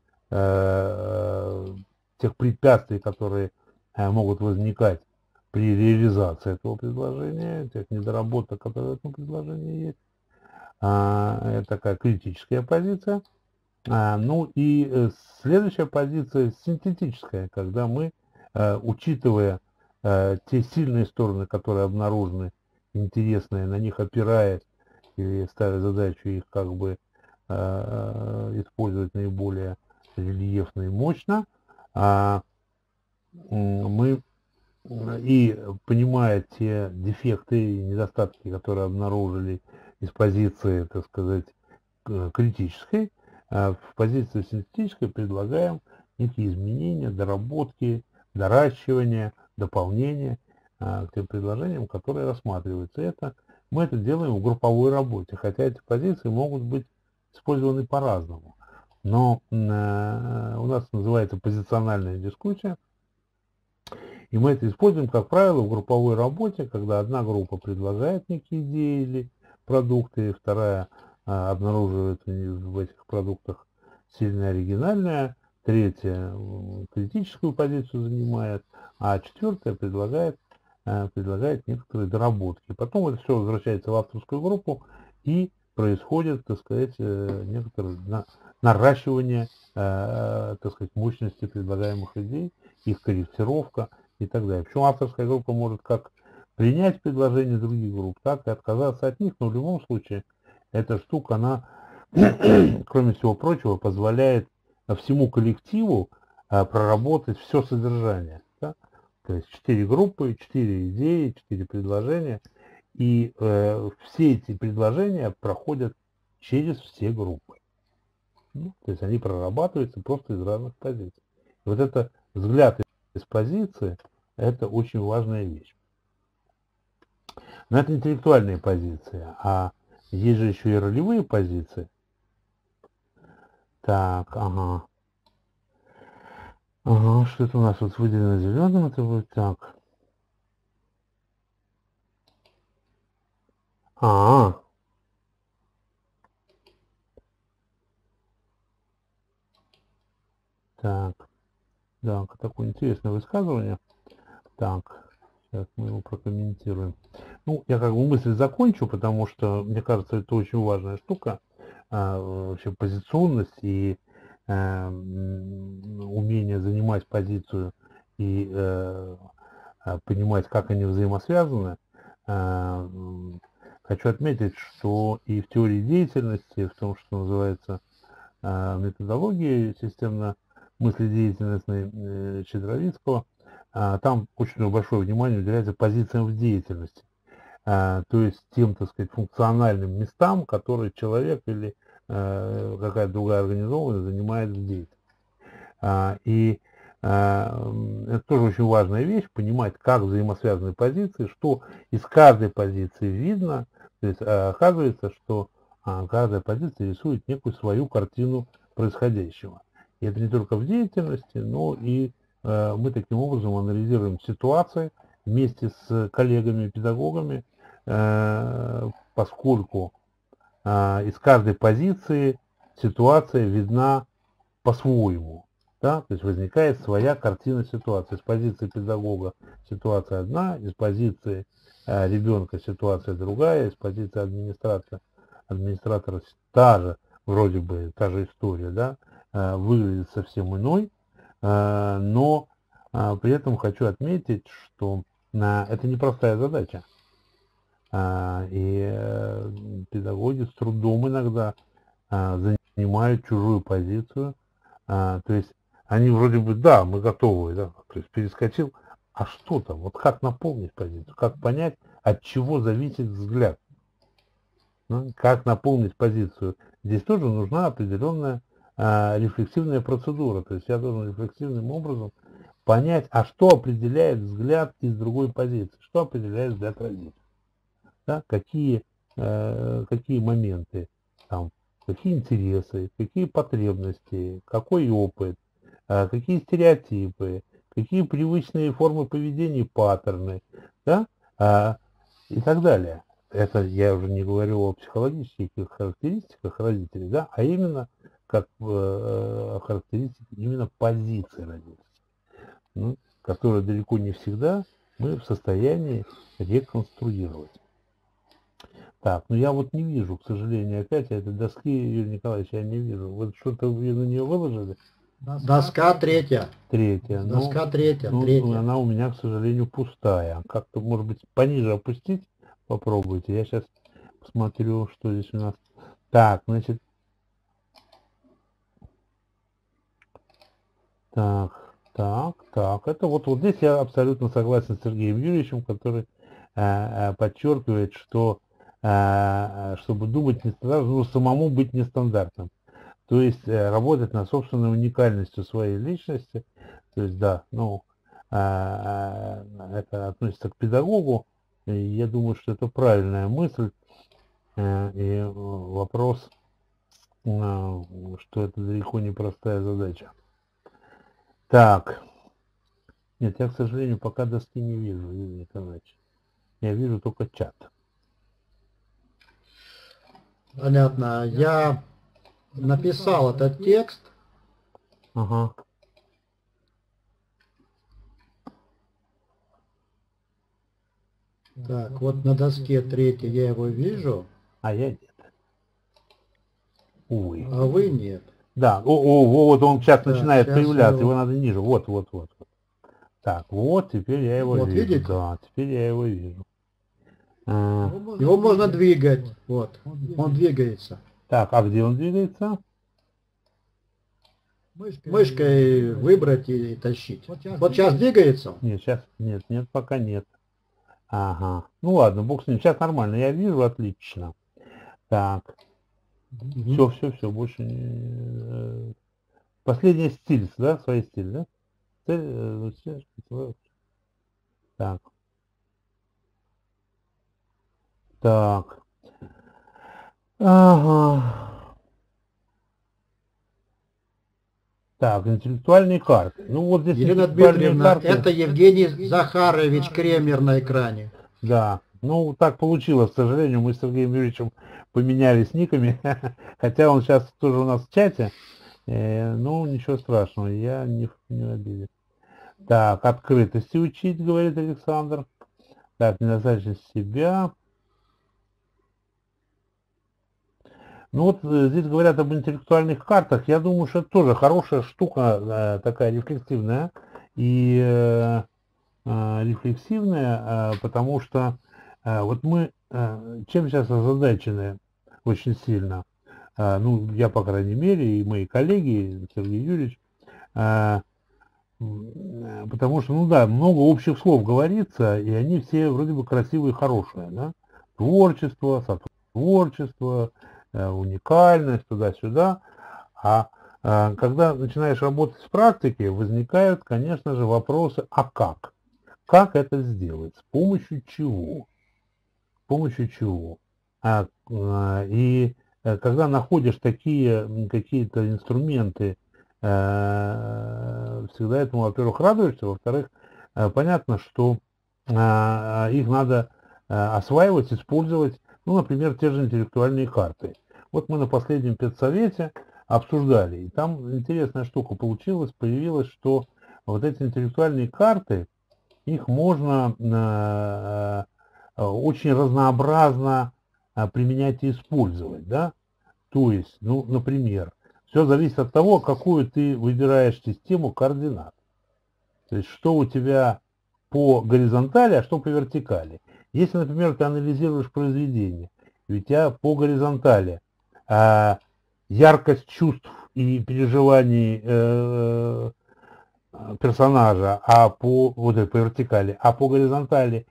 S2: тех препятствий, которые могут возникать при реализации этого предложения, тех недоработок, которые в этом предложении есть. Это такая критическая позиция. Ну и следующая позиция синтетическая, когда мы, учитывая те сильные стороны, которые обнаружены, интересные, на них опираясь или ставя задачу их как бы использовать наиболее рельефно и мощно, мы и понимая те дефекты и недостатки, которые обнаружили из позиции, так сказать, критической, в позиции синтетической предлагаем некие изменения, доработки, доращивания, дополнения к тем предложениям, которые рассматриваются. Мы это делаем в групповой работе, хотя эти позиции могут быть использованы по-разному. Но у нас называется позициональная дискуссия, и мы это используем, как правило, в групповой работе, когда одна группа предлагает некие идеи или продукты, вторая обнаруживает в этих продуктах сильно оригинальное, третья критическую позицию занимает, а четвертая предлагает некоторые доработки. Потом это все возвращается в авторскую группу и происходит, так сказать, некоторое наращивание, так сказать, мощности предлагаемых идей их корректировка и так далее. Причем авторская группа может как принять предложения других групп, так и отказаться от них, но в любом случае эта штука, она, кроме всего прочего, позволяет всему коллективу проработать все содержание. Да? То есть 4 группы, 4 идеи, 4 предложения, и все эти предложения проходят через все группы. Ну, то есть они прорабатываются просто из разных позиций. И вот это взгляд из позиции, это очень важная вещь. Но это интеллектуальные позиции, а есть же еще и ролевые позиции. Так, ага. Ага, что это у нас вот выделено зеленым, это будет так. Так, да, такое интересное высказывание. Так, сейчас мы его прокомментируем. Ну, я как бы мысль закончу, потому что, мне кажется, это очень важная штука. Вообще позиционность и умение занимать позицию и понимать, как они взаимосвязаны. Хочу отметить, что и в теории деятельности, в том, что называется методологии системно-мыследеятельностной Щедровицкого, там очень большое внимание уделяется позициям в деятельности. То есть тем, так сказать, функциональным местам, которые человек или какая-то другая организованность занимает в деятельности. И это тоже очень важная вещь, понимать, как взаимосвязаны позиции, что из каждой позиции видно. То есть оказывается, что каждая позиция рисует некую свою картину происходящего. И это не только в деятельности, но и мы таким образом анализируем ситуации вместе с коллегами-педагогами, поскольку из каждой позиции ситуация видна по-своему. Да? То есть возникает своя картина ситуации. С позиции педагога ситуация одна, из позиции ребенка ситуация другая, из позиции администратора та же, вроде бы та же история, да, выглядит совсем иной, но при этом хочу отметить, что это непростая задача. И педагоги с трудом иногда занимают чужую позицию. То есть они вроде бы, да, мы готовы, да, то есть перескочил, а что там, вот как наполнить позицию, как понять, от чего зависит взгляд, ну, как наполнить позицию. Здесь тоже нужна определенная рефлексивная процедура, то есть я должен рефлексивным образом понять, а что определяет взгляд из другой позиции, что определяет взгляд родителя, да, какие моменты, там, какие интересы, какие потребности, какой опыт, какие стереотипы, какие привычные формы поведения, паттерны, да, и так далее. Это я уже не говорю о психологических характеристиках родителей, да, а именно как характеристики именно позиции родителей, ну, которые далеко не всегда мы в состоянии реконструировать. Так, ну я вот не вижу, к сожалению, опять этой доски, Юрий Николаевич, я не вижу. Вот что-то вы на нее выложили?
S1: Доска третья.
S2: Третья.
S1: Доска третья.
S2: Она у меня, к сожалению, пустая. Как-то, может быть, пониже опустить попробуйте. Я сейчас посмотрю, что здесь у нас. Так, значит. Так. Это вот здесь я абсолютно согласен с Сергеем Юрьевичем, который подчеркивает, что чтобы думать нестандартно, нужно самому быть нестандартным. То есть работать над собственной уникальностью своей личности. То есть, да, ну, это относится к педагогу. И я думаю, что это правильная мысль. И вопрос, что это далеко не простая задача. Так. Нет, я, к сожалению, пока доски не вижу, Юрий Николаевич. Я вижу только чат.
S1: Понятно. Я написал этот текст.
S2: Ага.
S1: Так, вот на доске третьей я его вижу.
S2: А я нет. Увы.
S1: А вы нет.
S2: Да, вот он сейчас начинает появляться, его надо ниже. Вот. Так, вот теперь я его
S1: Вот
S2: вижу.
S1: видите?
S2: Да, теперь я его вижу.
S1: Его можно двигать. Вот. Он двигается.
S2: Так, а где он двигается?
S1: Мышкой выбрать и тащить. Вот сейчас двигается он.
S2: Нет, сейчас нет, пока нет. Ага. Ну ладно, бог с ним. Сейчас нормально. Я вижу, отлично. Так. Все, больше не... Последняя стиль, да? Свои стиль, да? Так. Так. Ага. Так, интеллектуальные карты. Ну вот здесь
S1: Елена
S2: интеллектуальные
S1: Дмитриевна,
S2: карты.
S1: это Евгений Захарович Кремер на экране.
S2: Да, ну так получилось, к сожалению, мы с Сергеем Юрьевичем поменялись никами, хотя он сейчас тоже у нас в чате, ну ничего страшного, я не обидел. Так, открытости учить, говорит Александр. Так, недостаточность себя. Ну вот здесь говорят об интеллектуальных картах, я думаю, что это тоже хорошая штука, такая рефлексивная, и рефлексивная, потому что вот мы чем сейчас озадачены очень сильно, ну, я, по крайней мере, и мои коллеги, Сергей Юрьевич, потому что, ну да, много общих слов говорится, и они все вроде бы красивые и хорошие, да? Творчество, сотворчество, уникальность, туда-сюда, когда начинаешь работать в практике, возникают, конечно же, вопросы, а как? Как это сделать? С помощью чего? С помощью чего? И когда находишь такие какие-то инструменты, всегда этому, во-первых, радуешься, во-вторых, понятно, что их надо осваивать, использовать, ну, например, те же интеллектуальные карты. Вот мы на последнем педсовете обсуждали, и там интересная штука появилась, что вот эти интеллектуальные карты, их можно очень разнообразно применять и использовать, да? То есть, ну, например, все зависит от того, какую ты выбираешь систему координат. То есть, что у тебя по горизонтали, а что по вертикали. Если, например, ты анализируешь произведение, и у тебя по горизонтали яркость чувств и переживаний персонажа, по вертикали, а по горизонтали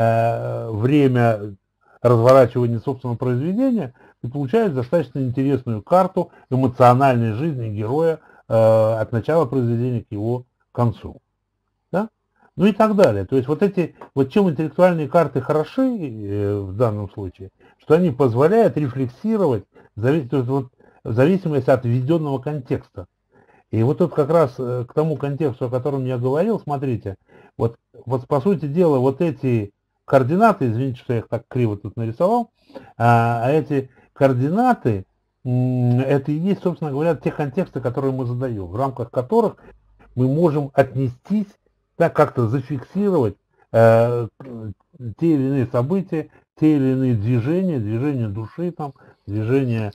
S2: время разворачивания собственного произведения, ты получаешь достаточно интересную карту эмоциональной жизни героя от начала произведения к его концу. Да? Ну и так далее. То есть вот чем интеллектуальные карты хороши в данном случае, что они позволяют рефлексировать в зависимости от введенного контекста. И вот тут как раз к тому контексту, о котором я говорил, смотрите, вот по сути дела вот эти координаты, извините, что я их так криво тут нарисовал, эти координаты, это и есть, собственно говоря, те контексты, которые мы задаем, в рамках которых мы можем отнестись, так как-то зафиксировать те или иные события, те или иные движения души, там, движения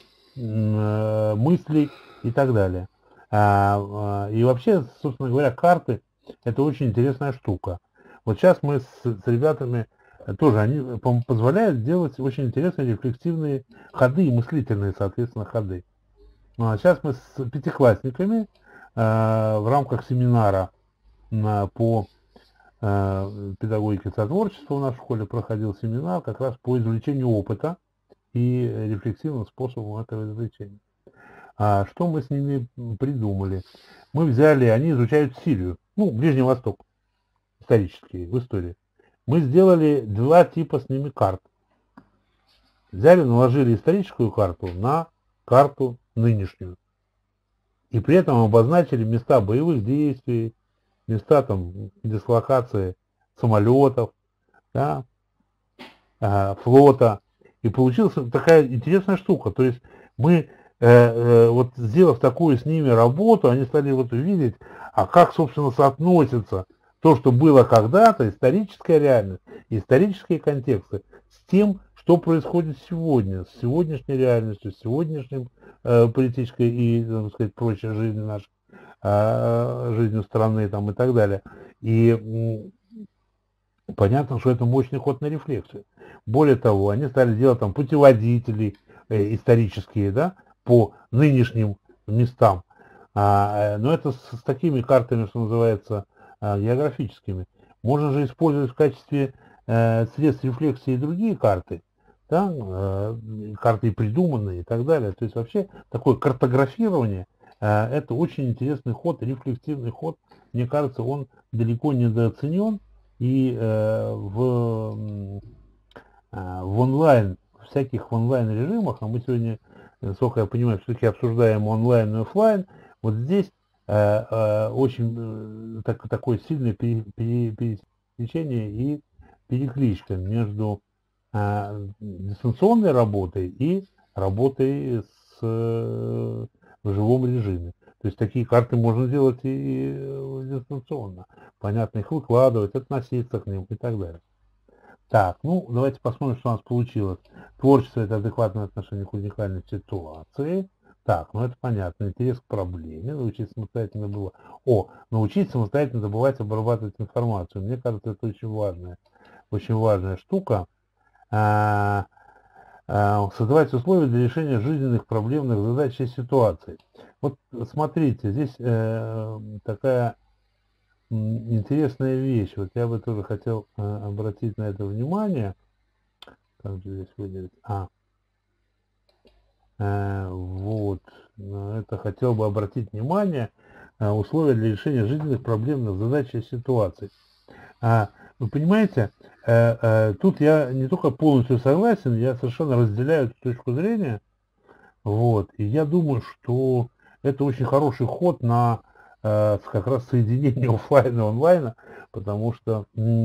S2: мыслей и так далее. И вообще, собственно говоря, карты – это очень интересная штука. Вот сейчас мы с ребятами тоже, они позволяют делать очень интересные рефлексивные ходы и мыслительные, соответственно, ходы. Сейчас мы с пятиклассниками в рамках семинара по педагогике сотворчества в нашей школе проходил семинар как раз по извлечению опыта и рефлексивным способом этого извлечения. Что мы с ними придумали? Мы взяли, они изучают Сирию, ну, Ближний Восток, исторический, в истории. Мы сделали два типа с ними карт. Взяли, наложили историческую карту на карту нынешнюю. И при этом обозначили места боевых действий, места там дислокации самолетов, да, флота. И получилась такая интересная штука. То есть мы, вот сделав такую с ними работу, они стали вот увидеть, как, собственно, соотносится то, что было когда-то, историческая реальность, исторические контексты, с тем, что происходит сегодня, с сегодняшней реальностью, с сегодняшним политической и, так сказать, прочей жизнью наших жизнью страны там, и так далее. И понятно, что это мощный ход на рефлексию. Более того, они стали делать там путеводители исторические, да, по нынешним местам. Но это с такими картами, что называется, географическими. Можно же использовать в качестве средств рефлексии и другие карты, да, карты придуманные и так далее. То есть вообще такое картографирование это очень интересный ход, рефлексивный ход. Мне кажется, он далеко недооценен. И в онлайн, всяких онлайн режимах, а мы сегодня, насколько я понимаю, все-таки обсуждаем онлайн и офлайн, вот здесь очень такое сильное пересечение и перекличка между дистанционной работой и работой в живом режиме. То есть такие карты можно делать и дистанционно. Понятно, их выкладывать, относиться к ним и так далее. Так, ну давайте посмотрим, что у нас получилось. Творчество – это адекватное отношение к уникальной ситуации. Так, ну это понятно. Интерес к проблеме. Научиться самостоятельно было. Научиться самостоятельно добывать, обрабатывать информацию. Мне кажется, это очень важная штука. Создавать условия для решения жизненных проблемных задач и ситуаций. Вот смотрите, здесь такая интересная вещь. Вот я бы тоже хотел обратить на это внимание. Как же здесь выделить? Вот. На это хотел бы обратить внимание. Условия для решения жизненных проблемных задач и ситуаций. Вы понимаете, тут я не только полностью согласен, я совершенно разделяю эту точку зрения. Вот. И я думаю, что это очень хороший ход на как раз соединение офлайна и онлайна, потому что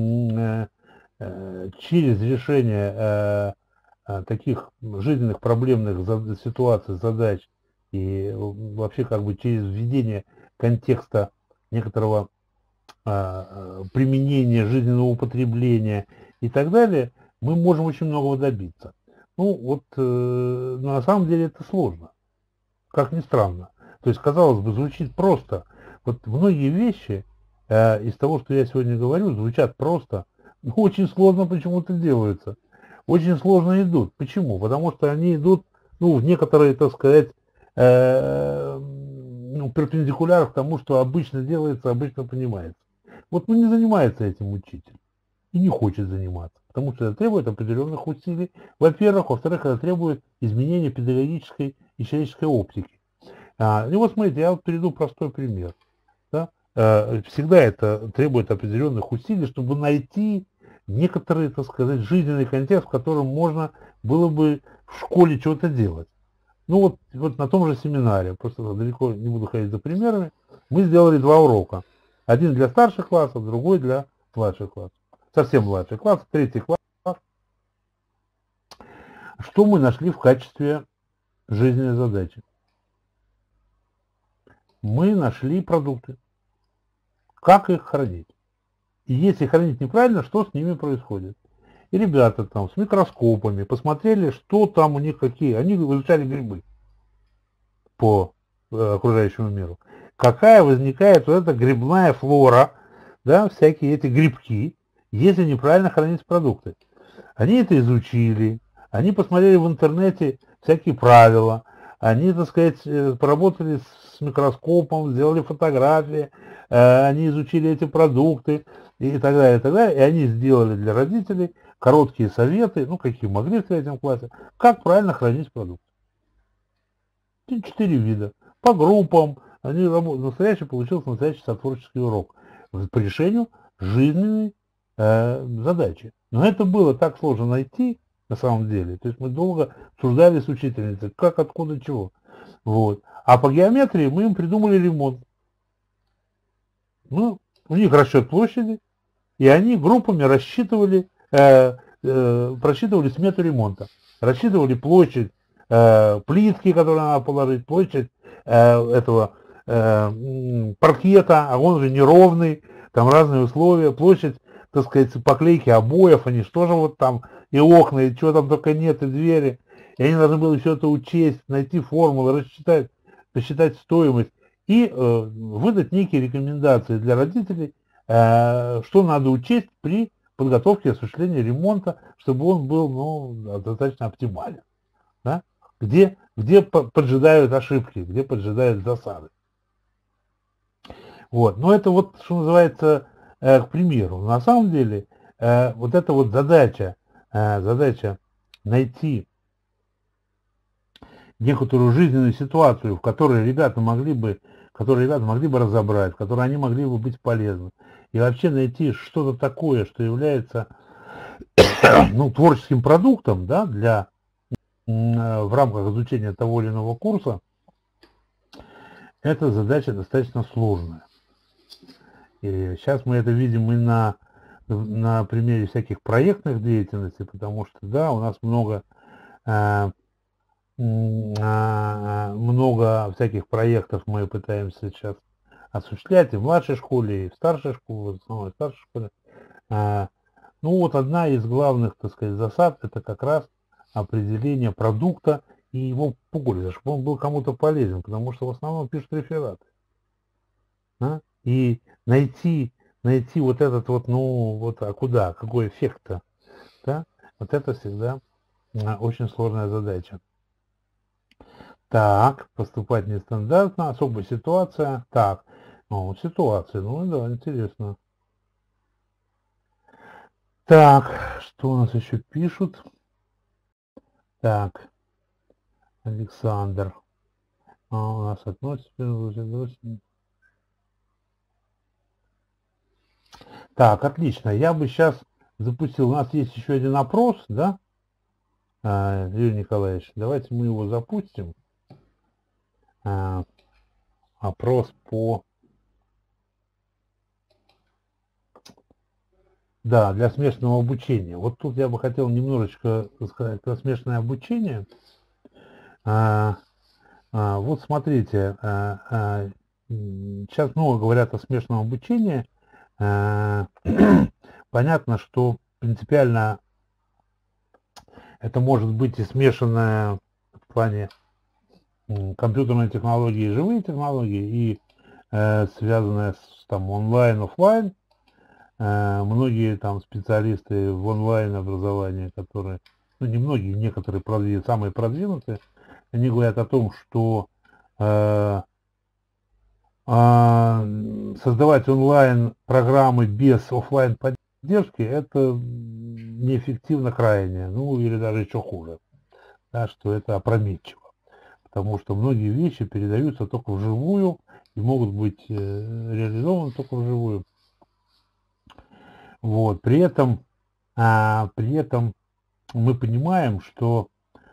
S2: через решение таких жизненных проблемных ситуаций, задач и вообще как бы через введение контекста некоторого применения, жизненного употребления и так далее, мы можем очень многого добиться. Ну вот на самом деле это сложно, как ни странно. То есть, казалось бы, звучит просто. Вот многие вещи из того, что я сегодня говорю, звучат просто, но очень сложно почему-то делаются. Очень сложно идут. Почему? Потому что они идут, в некоторые, так сказать, перпендикуляр к тому, что обычно делается, обычно понимается. Вот не занимается этим учитель и не хочет заниматься, потому что это требует определенных усилий, во-первых, во-вторых, это требует изменения педагогической и человеческой оптики. И вот смотрите, я вот приведу простой пример. Да? Всегда это требует определенных усилий, чтобы найти некоторый, так сказать, жизненный контекст, в котором можно было бы в школе что-то делать. Вот на том же семинаре, просто далеко не буду ходить за примерами, мы сделали 2 урока. Один для старших классов, другой для младших классов. Совсем младший класс, 3 класс. Что мы нашли в качестве жизненной задачи? Мы нашли продукты. Как их хранить? И если хранить неправильно, что с ними происходит? И ребята там с микроскопами посмотрели, что там у них какие. Они изучали грибы по окружающему миру. Какая возникает вот эта грибная флора, да, всякие эти грибки, если неправильно хранить продукты. Они это изучили, они посмотрели в интернете всякие правила, они, так сказать, поработали с микроскопом, сделали фотографии, они изучили эти продукты и так далее, и так далее. И они сделали для родителей короткие советы, какие могли в 3 классе, как правильно хранить продукты. 4 вида. По группам. Они получился настоящий сотворческий урок по решению жизненной задачи. Но это было так сложно найти, на самом деле. То есть мы долго обсуждали с учительницей, как, откуда, чего. Вот. А по геометрии мы им придумали ремонт. У них расчет площади, и они группами просчитывали смету ремонта. Рассчитывали площадь плитки, которую надо положить, площадь этого паркета, а он же неровный, там разные условия, площадь, так сказать, поклейки обоев, они что же вот там, и окна, и чего там только нет, и двери. И они должны были все это учесть, найти формулы, посчитать стоимость. и выдать некие рекомендации для родителей, что надо учесть при подготовке и осуществлении ремонта, чтобы он был, ну, достаточно оптимален. Да? Где поджидают ошибки, где поджидают засады. Вот. Но это вот, что называется, к примеру. На самом деле, вот эта вот задача найти некоторую жизненную ситуацию, в которой ребята могли бы разобрать, в которой они могли бы быть полезны. И вообще найти что-то такое, что является ну, творческим продуктом, да, в рамках изучения того или иного курса, эта задача достаточно сложная. И сейчас мы это видим и на примере всяких проектных деятельностей, потому что, да, у нас много всяких проектов мы пытаемся сейчас осуществлять и в младшей школе, и в старшей школе, в основной старшей школе. Ну вот одна из главных, так сказать, засад, это как раз определение продукта и его пользы, чтобы он был кому-то полезен, потому что в основном пишут рефераты. Да? И найти вот этот вот, ну вот, а куда, какой эффект-то, да? Вот это всегда очень сложная задача. Так, поступать нестандартно, особая ситуация. Так, ситуация, ну да, интересно. Так, что у нас еще пишут? Так, Александр. У нас относится... Так, отлично. Я бы сейчас запустил. У нас есть еще один опрос, да? Юрий Николаевич, давайте мы его запустим. Опрос по... Да, для смешанного обучения. Вот тут я бы хотел немножечко сказать про смешанное обучение. Вот смотрите, сейчас много говорят о смешанном обучении. Понятно, что принципиально это может быть и смешанное в плане компьютерной технологии и живые технологии, и связанное с там онлайн, офлайн. Многие там специалисты в онлайн образовании, которые, ну не многие, некоторые самые продвинутые, они говорят о том, что создавать онлайн программы без офлайн поддержки это неэффективно крайне, ну или даже еще хуже, да, что это опрометчиво, потому что многие вещи передаются только вживую и могут быть реализованы только вживую. Вот. При этом мы понимаем, что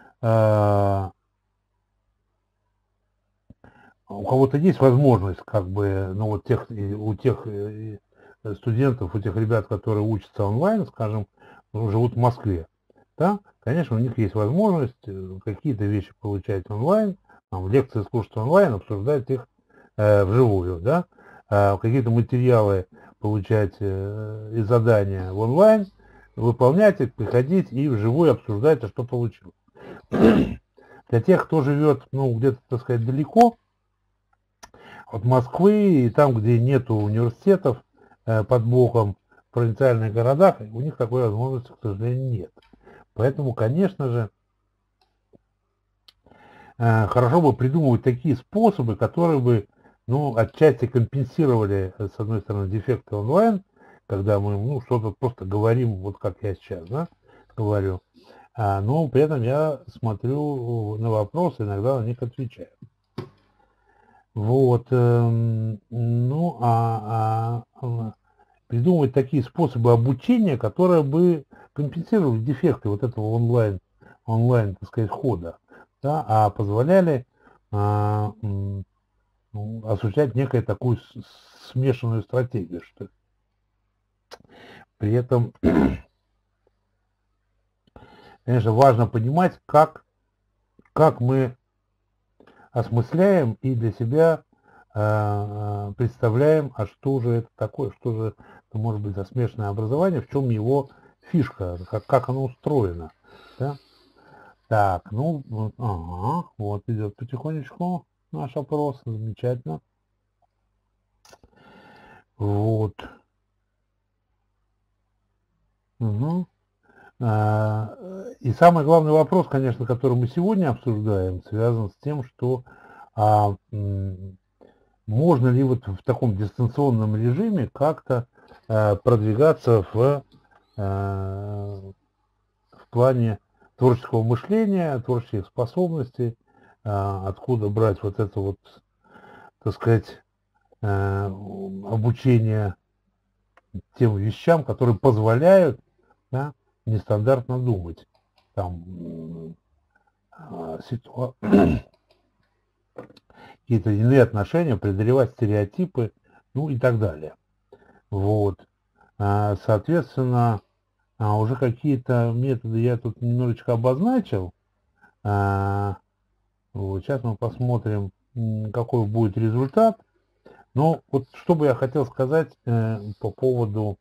S2: у кого-то есть возможность, как бы, ну вот у тех студентов, у тех ребят, которые учатся онлайн, скажем, живут в Москве, да, конечно, у них есть возможность какие-то вещи получать онлайн, там, лекции слушать онлайн, обсуждать их вживую, да, какие-то материалы получать и задания в онлайн, выполнять их, приходить и вживую обсуждать, что получил. Для тех, кто живет, ну, где-то, так сказать, далеко от Москвы, и там, где нету университетов под боком, в провинциальных городах, у них такой возможности, к сожалению, нет. Поэтому, конечно же, хорошо бы придумывать такие способы, которые бы, ну, отчасти компенсировали, с одной стороны, дефекты онлайн, когда мы, ну, что-то просто говорим, вот как я сейчас, да, говорю, но при этом я смотрю на вопросы, иногда на них отвечаю. Вот, ну, придумывать такие способы обучения, которые бы компенсировали дефекты вот этого онлайн, так сказать, хода, да, а позволяли осуществлять некую такую смешанную стратегию, что ли. При этом, конечно, важно понимать, как мы осмысляем и для себя представляем, а что же это такое, что же это может быть за смешанное образование, в чем его фишка, как оно устроено. Да? Так, ну, вот идет потихонечку наш опрос, замечательно. Вот. Угу. И самый главный вопрос, конечно, который мы сегодня обсуждаем, связан с тем, что можно ли вот в таком дистанционном режиме как-то продвигаться в плане творческого мышления, творческих способностей, откуда брать вот это вот, так сказать, обучение тем вещам, которые позволяют, да, нестандартно думать. Там какие-то иные отношения, преодолевать стереотипы, ну и так далее. Вот. Соответственно, уже какие-то методы я тут немножечко обозначил. Вот. Сейчас мы посмотрим, какой будет результат. Но вот что бы я хотел сказать по поводу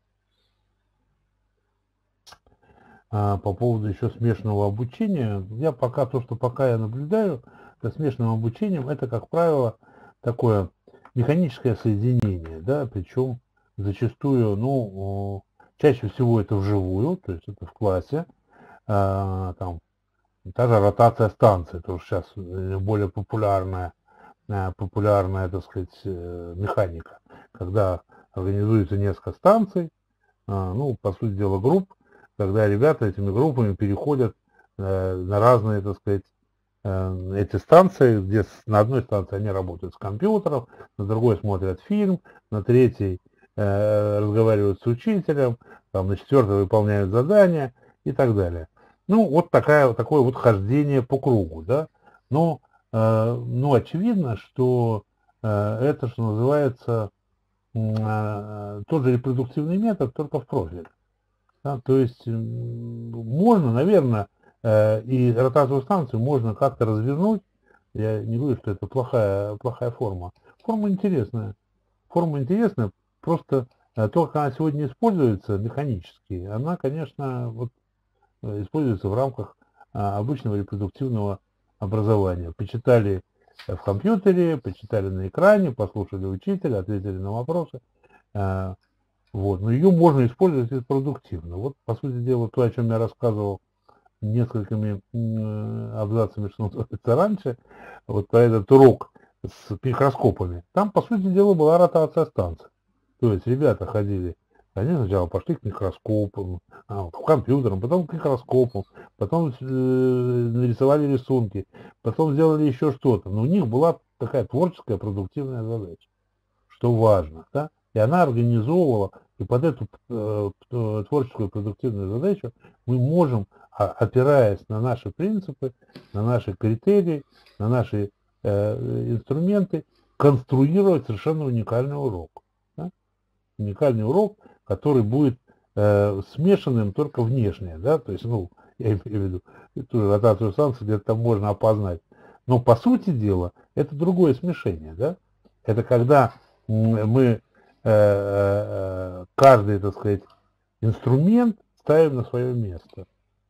S2: еще смешанного обучения. Я пока, то, что пока я наблюдаю за смешанным обучением, это, как правило, такое механическое соединение, да, причем зачастую, ну, чаще всего это вживую, то есть это в классе, там, та же ротация станций, тоже сейчас более популярная, так сказать, механика, когда организуется несколько станций, ну, по сути дела, групп, когда ребята этими группами переходят на разные, так сказать, эти станции, где на одной станции они работают с компьютером, на другой смотрят фильм, на третьей разговаривают с учителем, там, на четвертой выполняют задания и так далее. Ну, вот такое вот хождение по кругу, да. Но, ну, очевидно, что это, что называется, тот же репродуктивный метод, только в профиль. Да, то есть можно, наверное, и ротацию станцию можно как-то развернуть. Я не говорю, что это плохая форма. Форма интересная. Просто то, как она сегодня используется механически, она, конечно, вот, используется в рамках обычного репродуктивного образования. Почитали в компьютере, почитали на экране, послушали учителя, ответили на вопросы. Вот. Но ее можно использовать и продуктивно. Вот, по сути дела, то, о чем я рассказывал несколькими абзацами, что называется, раньше, вот про этот урок с микроскопами, там, по сути дела, была ротация станций. То есть ребята ходили, они сначала пошли к микроскопам, к компьютерам, потом к микроскопам, потом нарисовали рисунки, потом сделали еще что-то. Но у них была такая творческая, продуктивная задача, что важно, да? И она организовывала, и под эту творческую продуктивную задачу мы можем, опираясь на наши принципы, на наши критерии, на наши инструменты, конструировать совершенно уникальный урок. Да? Уникальный урок, который будет смешанным только внешне. Да? То есть, ну, я имею в виду, эту ротацию станции где-то там можно опознать. Но по сути дела, это другое смешение. Да? Это когда мы каждый, так сказать, инструмент ставим на свое место.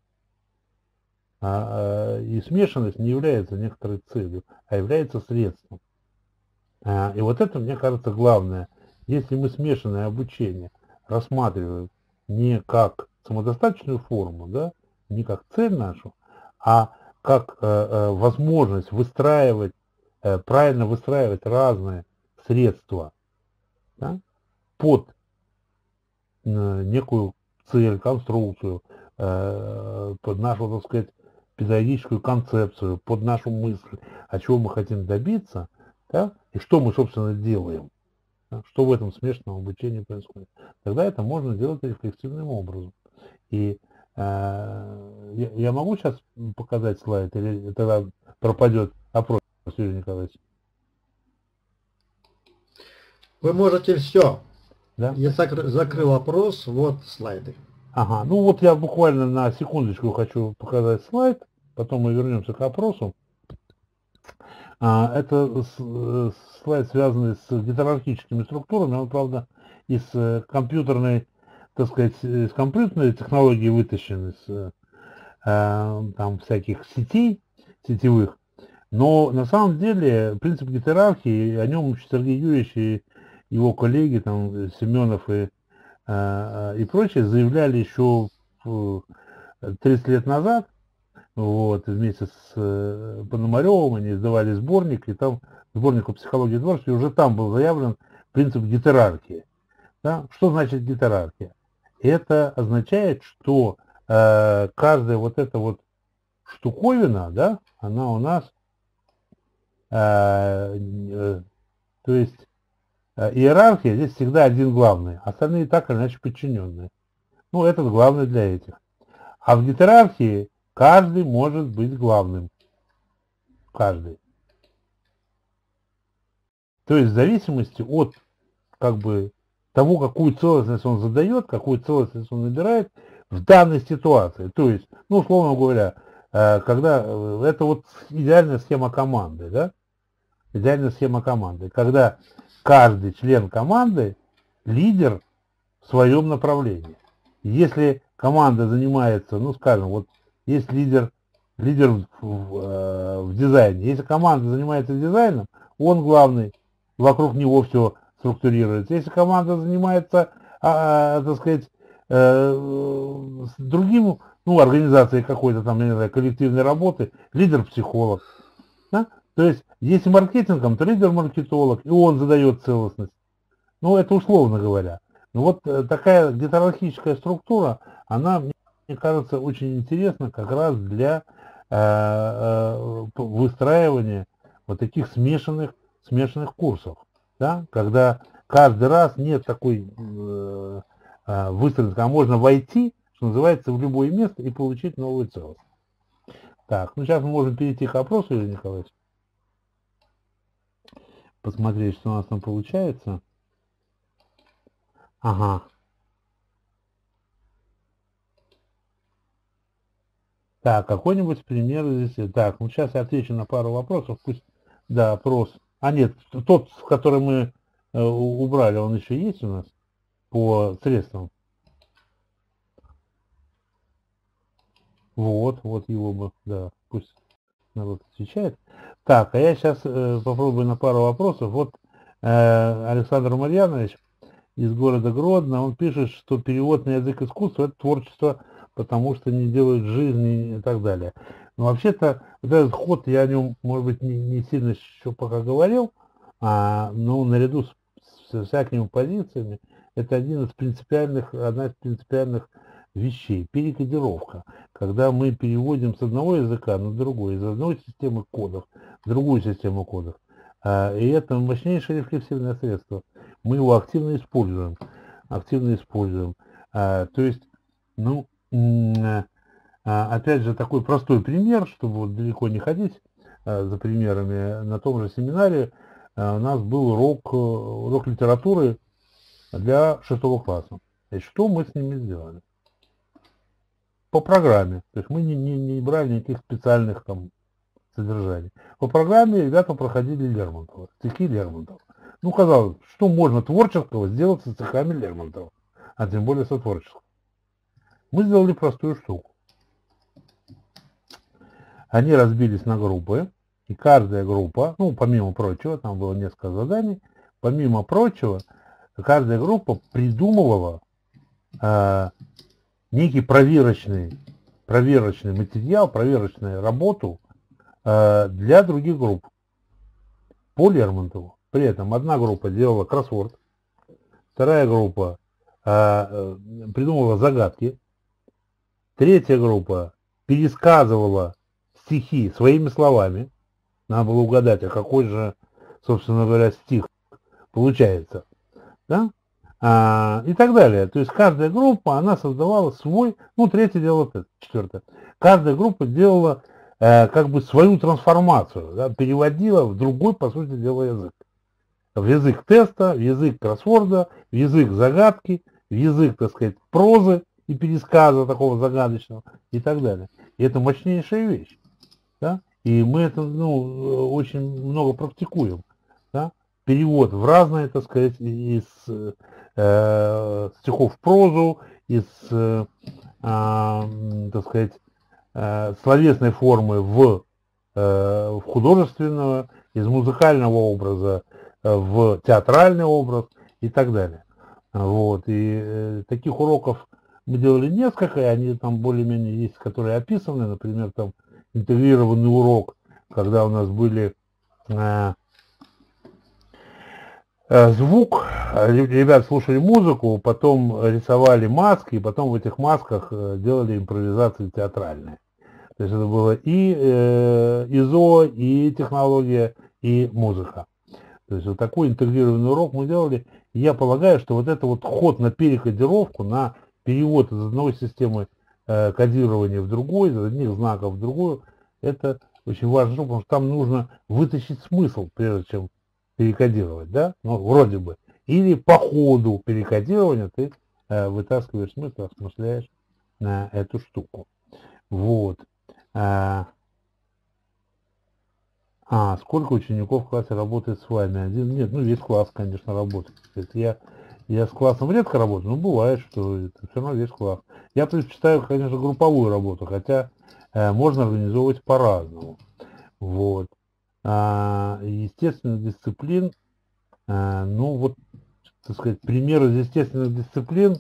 S2: И смешанность не является некоторой целью, а является средством. И вот это, мне кажется, главное. Если мы смешанное обучение рассматриваем не как самодостаточную форму, да, не как цель нашу, а как возможность выстраивать, правильно выстраивать разные средства, да, под некую цель, конструкцию, под нашу, так сказать, педагогическую концепцию, под нашу мысль, о чего мы хотим добиться, да, и что мы, собственно, делаем, да, что в этом смешанном обучении происходит. Тогда это можно делать рефлексивным образом. И я могу сейчас показать слайд, или тогда пропадет опрос, Юрий Николаевич?
S1: Вы можете все.
S2: Да?
S1: Я закрыл опрос, вот слайды.
S2: Ага, ну вот я буквально на секундочку хочу показать слайд, потом мы вернемся к опросу. Это слайд, связанный с гиерархическими структурами, он, правда, из компьютерной, так сказать, из компьютерной технологии вытащен, из там всяких сетей, сетевых. Но на самом деле принцип гиерархии, о нем Сергей Юрьевич его коллеги, там, Семенов и прочие, заявляли еще 30 лет назад, вот, вместе с Пономаревым они издавали сборник, и там сборник по психологии творчества, и уже там был заявлен принцип гетерархии. Да? Что значит гетерархия? Это означает, что каждая вот эта вот штуковина, да, она у нас, то есть иерархия здесь всегда один главный, остальные так или иначе подчиненные. Ну, этот главный для этих. А в гетерархии каждый может быть главным. Каждый. То есть в зависимости от как бы того, какую целостность он задает, какую целостность он набирает в данной ситуации. То есть, ну, условно говоря, когда это вот идеальная схема команды, да? Идеальная схема команды. Когда каждый член команды лидер в своем направлении. Если команда занимается, ну, скажем, вот есть лидер в дизайне. Если команда занимается дизайном, он главный, вокруг него все структурируется. Если команда занимается, так сказать, с другим, ну, организацией какой-то там, я не знаю, коллективной работы, лидер-психолог. Да? То есть, если маркетингом, то лидер-маркетолог, и он задает целостность. Ну, это условно говоря. Но вот такая гетерархическая структура, она, мне кажется, очень интересна как раз для выстраивания вот таких смешанных курсов. Да? Когда каждый раз нет такой выстроенности, а можно войти, что называется, в любое место и получить новую целостность. Так, ну сейчас мы можем перейти к опросу, Юрий Николаевич. Посмотреть, что у нас там получается. Ага. Так, какой-нибудь пример здесь. Так, ну сейчас я отвечу на пару вопросов. Пусть, да, опрос. А нет, тот, который мы убрали, он еще есть у нас по средствам. Вот его бы, да, пусть народ отвечает. Так, а я сейчас попробую на пару вопросов. Вот Александр Марьянович из города Гродно, он пишет, что перевод на язык искусства – это творчество, потому что не делают жизни и так далее. Но вообще-то вот этот ход, я о нем, может быть, не сильно еще пока говорил, но наряду с всякими позициями, это одна из принципиальных вещей. Перекодировка. Когда мы переводим с одного языка на другой, из одной системы кодов в другую систему кодов. И это мощнейшее рефлексивное средство. Мы его активно используем. То есть, ну, опять же, такой простой пример, чтобы вот далеко не ходить за примерами. На том же семинаре у нас был урок литературы для 6 класса. И что мы с ними сделали? По программе. То есть мы не брали никаких специальных там содержаний. По программе ребята проходили Лермонтова, стихи Лермонтова. Ну, казалось, что можно творческого сделать со стихами Лермонтова, а тем более со творческого. Мы сделали простую штуку. Они разбились на группы, и каждая группа, ну, помимо прочего, там было несколько заданий, помимо прочего, каждая группа придумывала некий проверочный материал, проверочную работу для других групп по Лермонтову. При этом одна группа делала кроссворд, вторая группа придумывала загадки, третья группа пересказывала стихи своими словами. Надо было угадать, а какой же, собственно говоря, стих получается. Да? И так далее. То есть каждая группа, она создавала свой, ну, третья делала тест, четвертая. Каждая группа делала как бы свою трансформацию, да, переводила в другой, по сути дела, язык. В язык теста, в язык кроссворда, в язык загадки, в язык, так сказать, прозы и пересказа такого загадочного и так далее. И это мощнейшая вещь. Да? И мы это, ну, очень много практикуем. Да? Перевод в разные, так сказать, из стихов в прозу, из, так сказать, словесной формы в художественного, из музыкального образа в театральный образ и так далее. Вот, и таких уроков мы делали несколько, и они там более-менее есть, которые описаны, например, там интегрированный урок, когда у нас были звук, ребят слушали музыку, потом рисовали маски, и потом в этих масках делали импровизации театральные. То есть это было и ИЗО, и технология, и музыка. То есть вот такой интегрированный урок мы делали. И я полагаю, что вот это вот ход на перекодировку, на перевод из одной системы кодирования в другую, из одних знаков в другую, это очень важно, потому что там нужно вытащить смысл, прежде чем перекодировать, да, ну, вроде бы. Или по ходу перекодирования ты вытаскиваешь смысл, осмысляешь эту штуку. Вот. Сколько учеников в классе работает с вами? Один? Нет, ну весь класс, конечно, работает. Я с классом редко работаю, но бывает, что это все равно весь класс. Я предпочитаю, конечно, групповую работу, хотя можно организовывать по-разному. Вот. Естественных дисциплин, ну вот, так сказать, примеры из естественных дисциплин,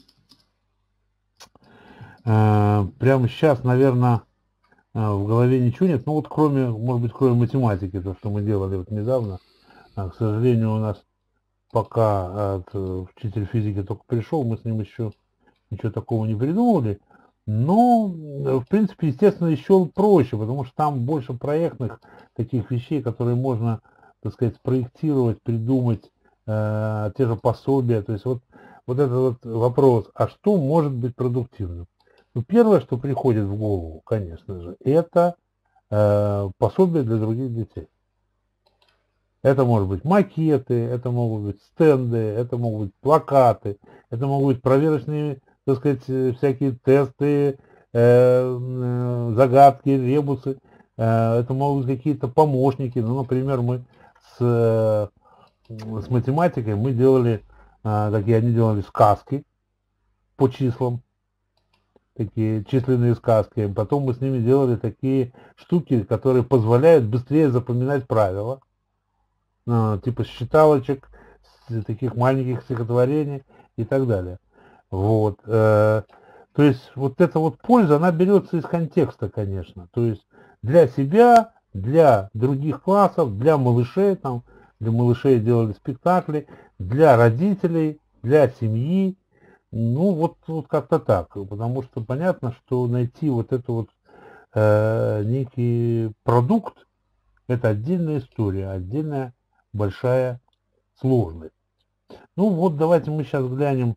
S2: прямо сейчас, наверное, в голове ничего нет, ну вот кроме, может быть, кроме математики, то, что мы делали вот недавно, к сожалению, у нас пока учитель физики только пришел, мы с ним еще ничего такого не придумали, но, в принципе, естественно, еще проще, потому что там больше проектных таких вещей, которые можно, так сказать, спроектировать, придумать, те же пособия, то есть вот этот вот вопрос, а что может быть продуктивным? Ну, первое, что приходит в голову, конечно же, это пособие для других детей. Это может быть макеты, это могут быть стенды, это могут быть плакаты, это могут быть проверочные, так сказать, всякие тесты, загадки, ребусы, это могут быть какие-то помощники. Ну, например, мы с математикой мы делали, такие они делали сказки по числам, такие численные сказки. Потом мы с ними делали такие штуки, которые позволяют быстрее запоминать правила, типа считалочек, таких маленьких стихотворений и так далее. Вот. То есть вот эта вот польза, она берется из контекста, конечно. То есть для себя, для других классов, для малышей, там, для малышей делали спектакли, для родителей, для семьи. Ну, вот как-то так. Потому что понятно, что найти вот это вот некий продукт, это отдельная история, отдельная большая сложность. Ну вот давайте мы сейчас глянем.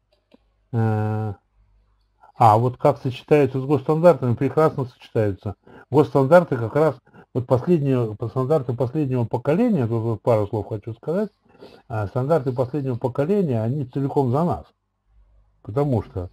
S2: Вот как сочетаются с госстандартами, прекрасно сочетаются. Госстандарты как раз, вот стандарты последнего поколения, тут вот пару слов хочу сказать, стандарты последнего поколения, они целиком за нас. Потому что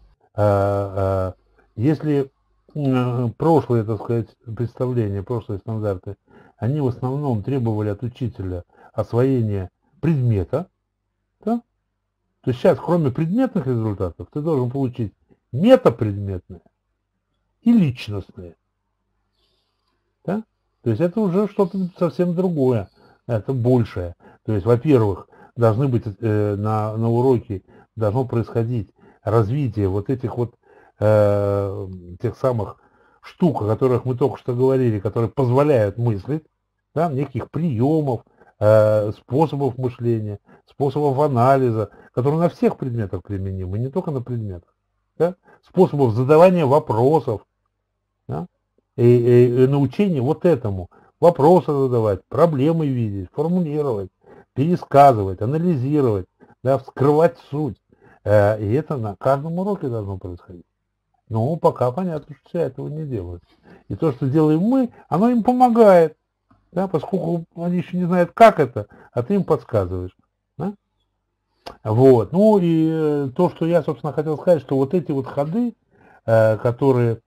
S2: если прошлые, так сказать, представления, прошлые стандарты, они в основном требовали от учителя освоения предмета, да? То сейчас, кроме предметных результатов, ты должен получить метапредметные и личностные. Да? То есть это уже что-то совсем другое, это большее. То есть, во-первых, должны быть на уроке должно происходить развитие вот этих вот тех самых штук, о которых мы только что говорили, которые позволяют мыслить, да, неких приемов, способов мышления, способов анализа, которые на всех предметах применимы, не только на предметах, да, способов задавания вопросов, да, и научения вот этому, вопросы задавать, проблемы видеть, формулировать, пересказывать, анализировать, да, вскрывать суть. И это на каждом уроке должно происходить. Но пока понятно, что все этого не делают. И то, что делаем мы, оно им помогает, да, поскольку они еще не знают, как это, а ты им подсказываешь. Да? Вот. Ну и то, что я, собственно, хотел сказать, что вот эти вот ходы, которые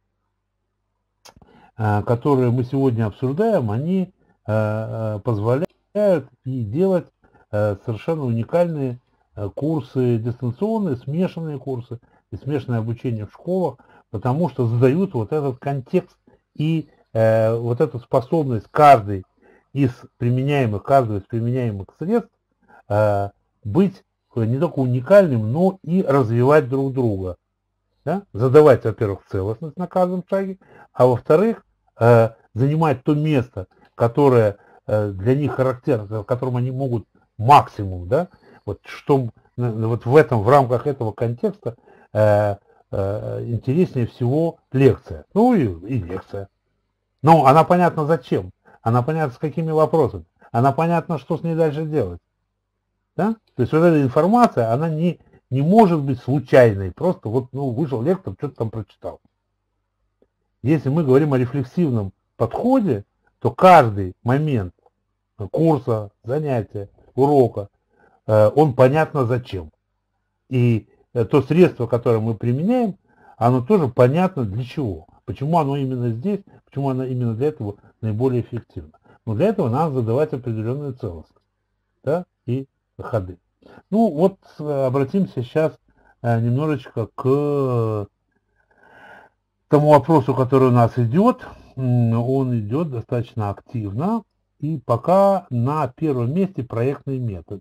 S2: мы сегодня обсуждаем, они позволяют и делать совершенно уникальные курсы дистанционные, смешанные курсы и смешанное обучение в школах, потому что задают вот этот контекст и вот эту способность каждого из применяемых средств быть не только уникальным, но и развивать друг друга. Да? Задавать, во-первых, целостность на каждом шаге, а во-вторых, занимать то место, которое для них характерно, в котором они могут максимум, да, вот что вот в рамках этого контекста интереснее всего лекция. Ну и лекция. Но она понятна зачем, она понятна с какими вопросами, она понятна, что с ней дальше делать. Да? То есть вот эта информация, она не может быть случайной, просто вот вышел лектор, что-то там прочитал. Если мы говорим о рефлексивном подходе, то каждый момент курса, занятия, урока, он понятно зачем. И то средство, которое мы применяем, оно тоже понятно для чего. Почему оно именно здесь, почему оно именно для этого наиболее эффективно. Но для этого надо задавать определенную целостность, да, и ходы. Ну вот обратимся сейчас немножечко к тому вопросу, который у нас идет. Он идет достаточно активно. И пока на первом месте проектный метод.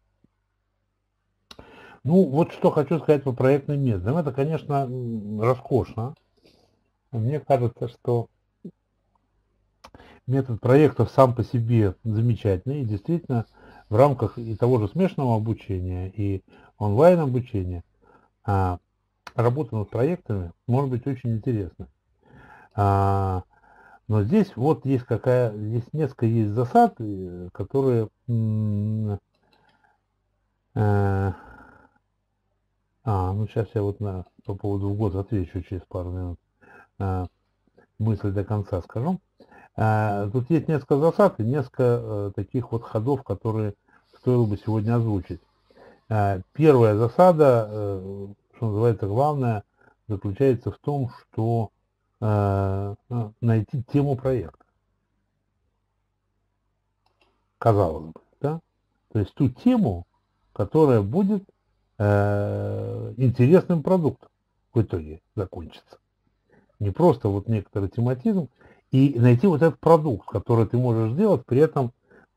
S2: Ну, вот что хочу сказать по проектным методам. Это, конечно, роскошно. Мне кажется, что метод проектов сам по себе замечательный. И действительно, в рамках и того же смешанного обучения, и онлайн-обучения работа над проектами может быть очень интересна. Но здесь вот есть несколько есть засад, которые сейчас я вот по поводу ввода отвечу через пару минут. Мысль до конца скажу. Тут есть несколько засад и несколько таких вот ходов, которые стоило бы сегодня озвучить. Первая засада, что называется, главная, заключается в том, что найти тему проекта. Казалось бы, да? То есть ту тему, которая будет интересным продуктом в итоге закончится. Не просто вот некоторый тематизм, и найти вот этот продукт, который ты можешь сделать, при этом,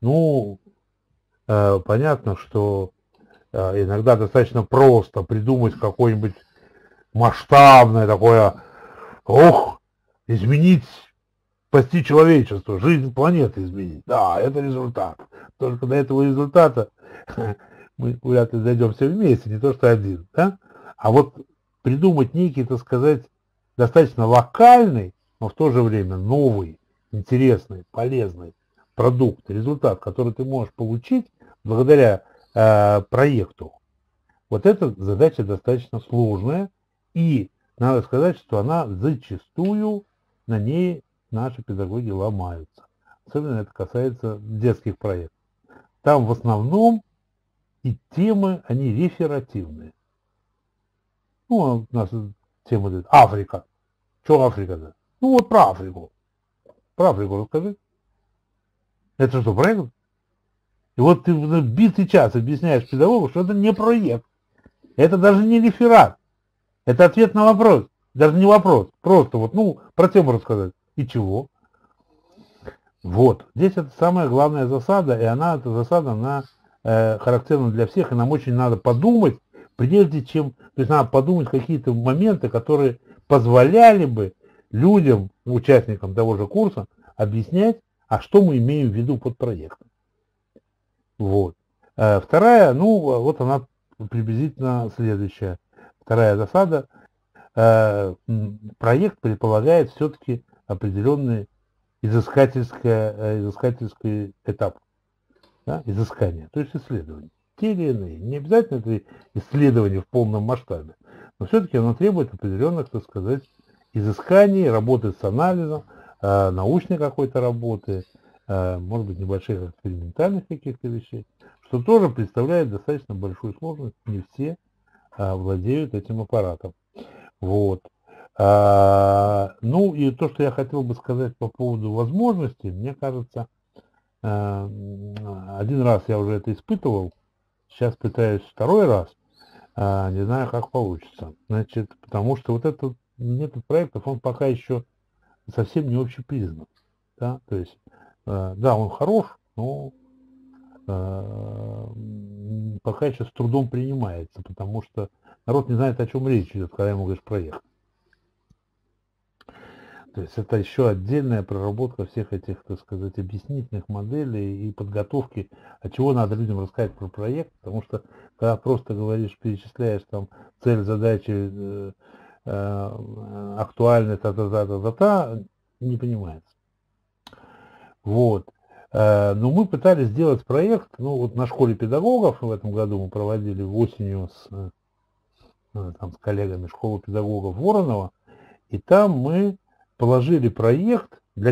S2: понятно, что иногда достаточно просто придумать какое-нибудь масштабное такое, изменить, спасти человечество, жизнь планеты изменить. Да, это результат. Только до этого результата мы вряд ли дойдем все вместе, не то что один. Да? А вот придумать некий, так сказать, достаточно локальный, но в то же время новый, интересный, полезный продукт, результат, который ты можешь получить благодаря проекту. Вот эта задача достаточно сложная, и надо сказать, что она зачастую, на ней наши педагоги ломаются. Особенно это касается детских проектов. Там в основном и темы, они реферативные. У нас тема идет Африка. Что Африка-то? Вот про Африку. Про Африку расскажи. Это что, проект? И вот ты битый час объясняешь педагогу, что это не проект. Это даже не реферат. Это ответ на вопрос. Даже не вопрос. Просто про тему рассказать. И чего? Вот. Здесь это самая главная засада, и эта засада, она характерна для всех, и нам очень надо подумать, прежде чем, то есть надо подумать какие-то моменты, которые позволяли бы людям, участникам того же курса, объяснять, а что мы имеем в виду под проектом. Вот. Вторая, вот она приблизительно следующая. Вторая засада. Проект предполагает все-таки определенный изыскательский этап, да, изыскания, то есть исследование. Те или иные. Не обязательно это исследование в полном масштабе, но все-таки оно требует определенных, так сказать, изысканий, работы с анализом, научной какой-то работы, может быть, небольших экспериментальных каких-то вещей, что тоже представляет достаточно большую сложность. Не все владеют этим аппаратом. Вот. И то, что я хотел бы сказать по поводу возможностей, мне кажется, один раз я уже это испытывал, сейчас пытаюсь второй раз, не знаю, как получится. Значит, потому что вот этот метод проектов, он пока еще совсем не общепризнан. Да? То есть, да, он хорош, но пока еще с трудом принимается, потому что народ не знает, о чем речь идет, когда ему говоришь проект. То есть это еще отдельная проработка всех этих, так сказать, объяснительных моделей и подготовки, от чего надо людям рассказать про проект, потому что когда просто говоришь, перечисляешь там цель, задачи, актуальность, та-та-та-та-та, не понимается. Вот. Но мы пытались сделать проект, ну вот на школе педагогов в этом году мы проводили осенью с коллегами школы педагогов Воронова, и там мы положили проект для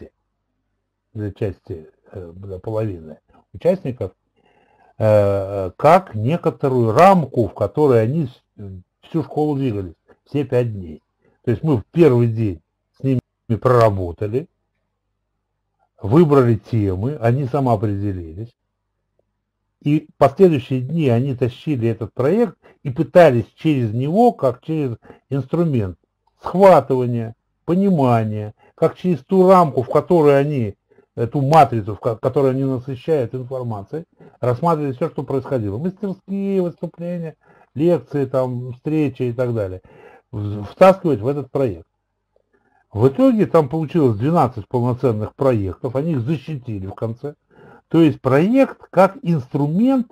S2: половины участников, как некоторую рамку, в которой они всю школу двигались, все 5 дней. То есть мы в первый день с ними проработали, выбрали темы, они самоопределились, и последующие дни они тащили этот проект и пытались через него, как через инструмент схватывания, понимания, как через ту рамку, в которой они, эту матрицу, в которой они насыщают информацией, рассматривали все, что происходило. Мастерские, выступления, лекции, там, встречи и так далее. Втаскивать в этот проект. В итоге там получилось 12 полноценных проектов, они их защитили в конце. То есть проект как инструмент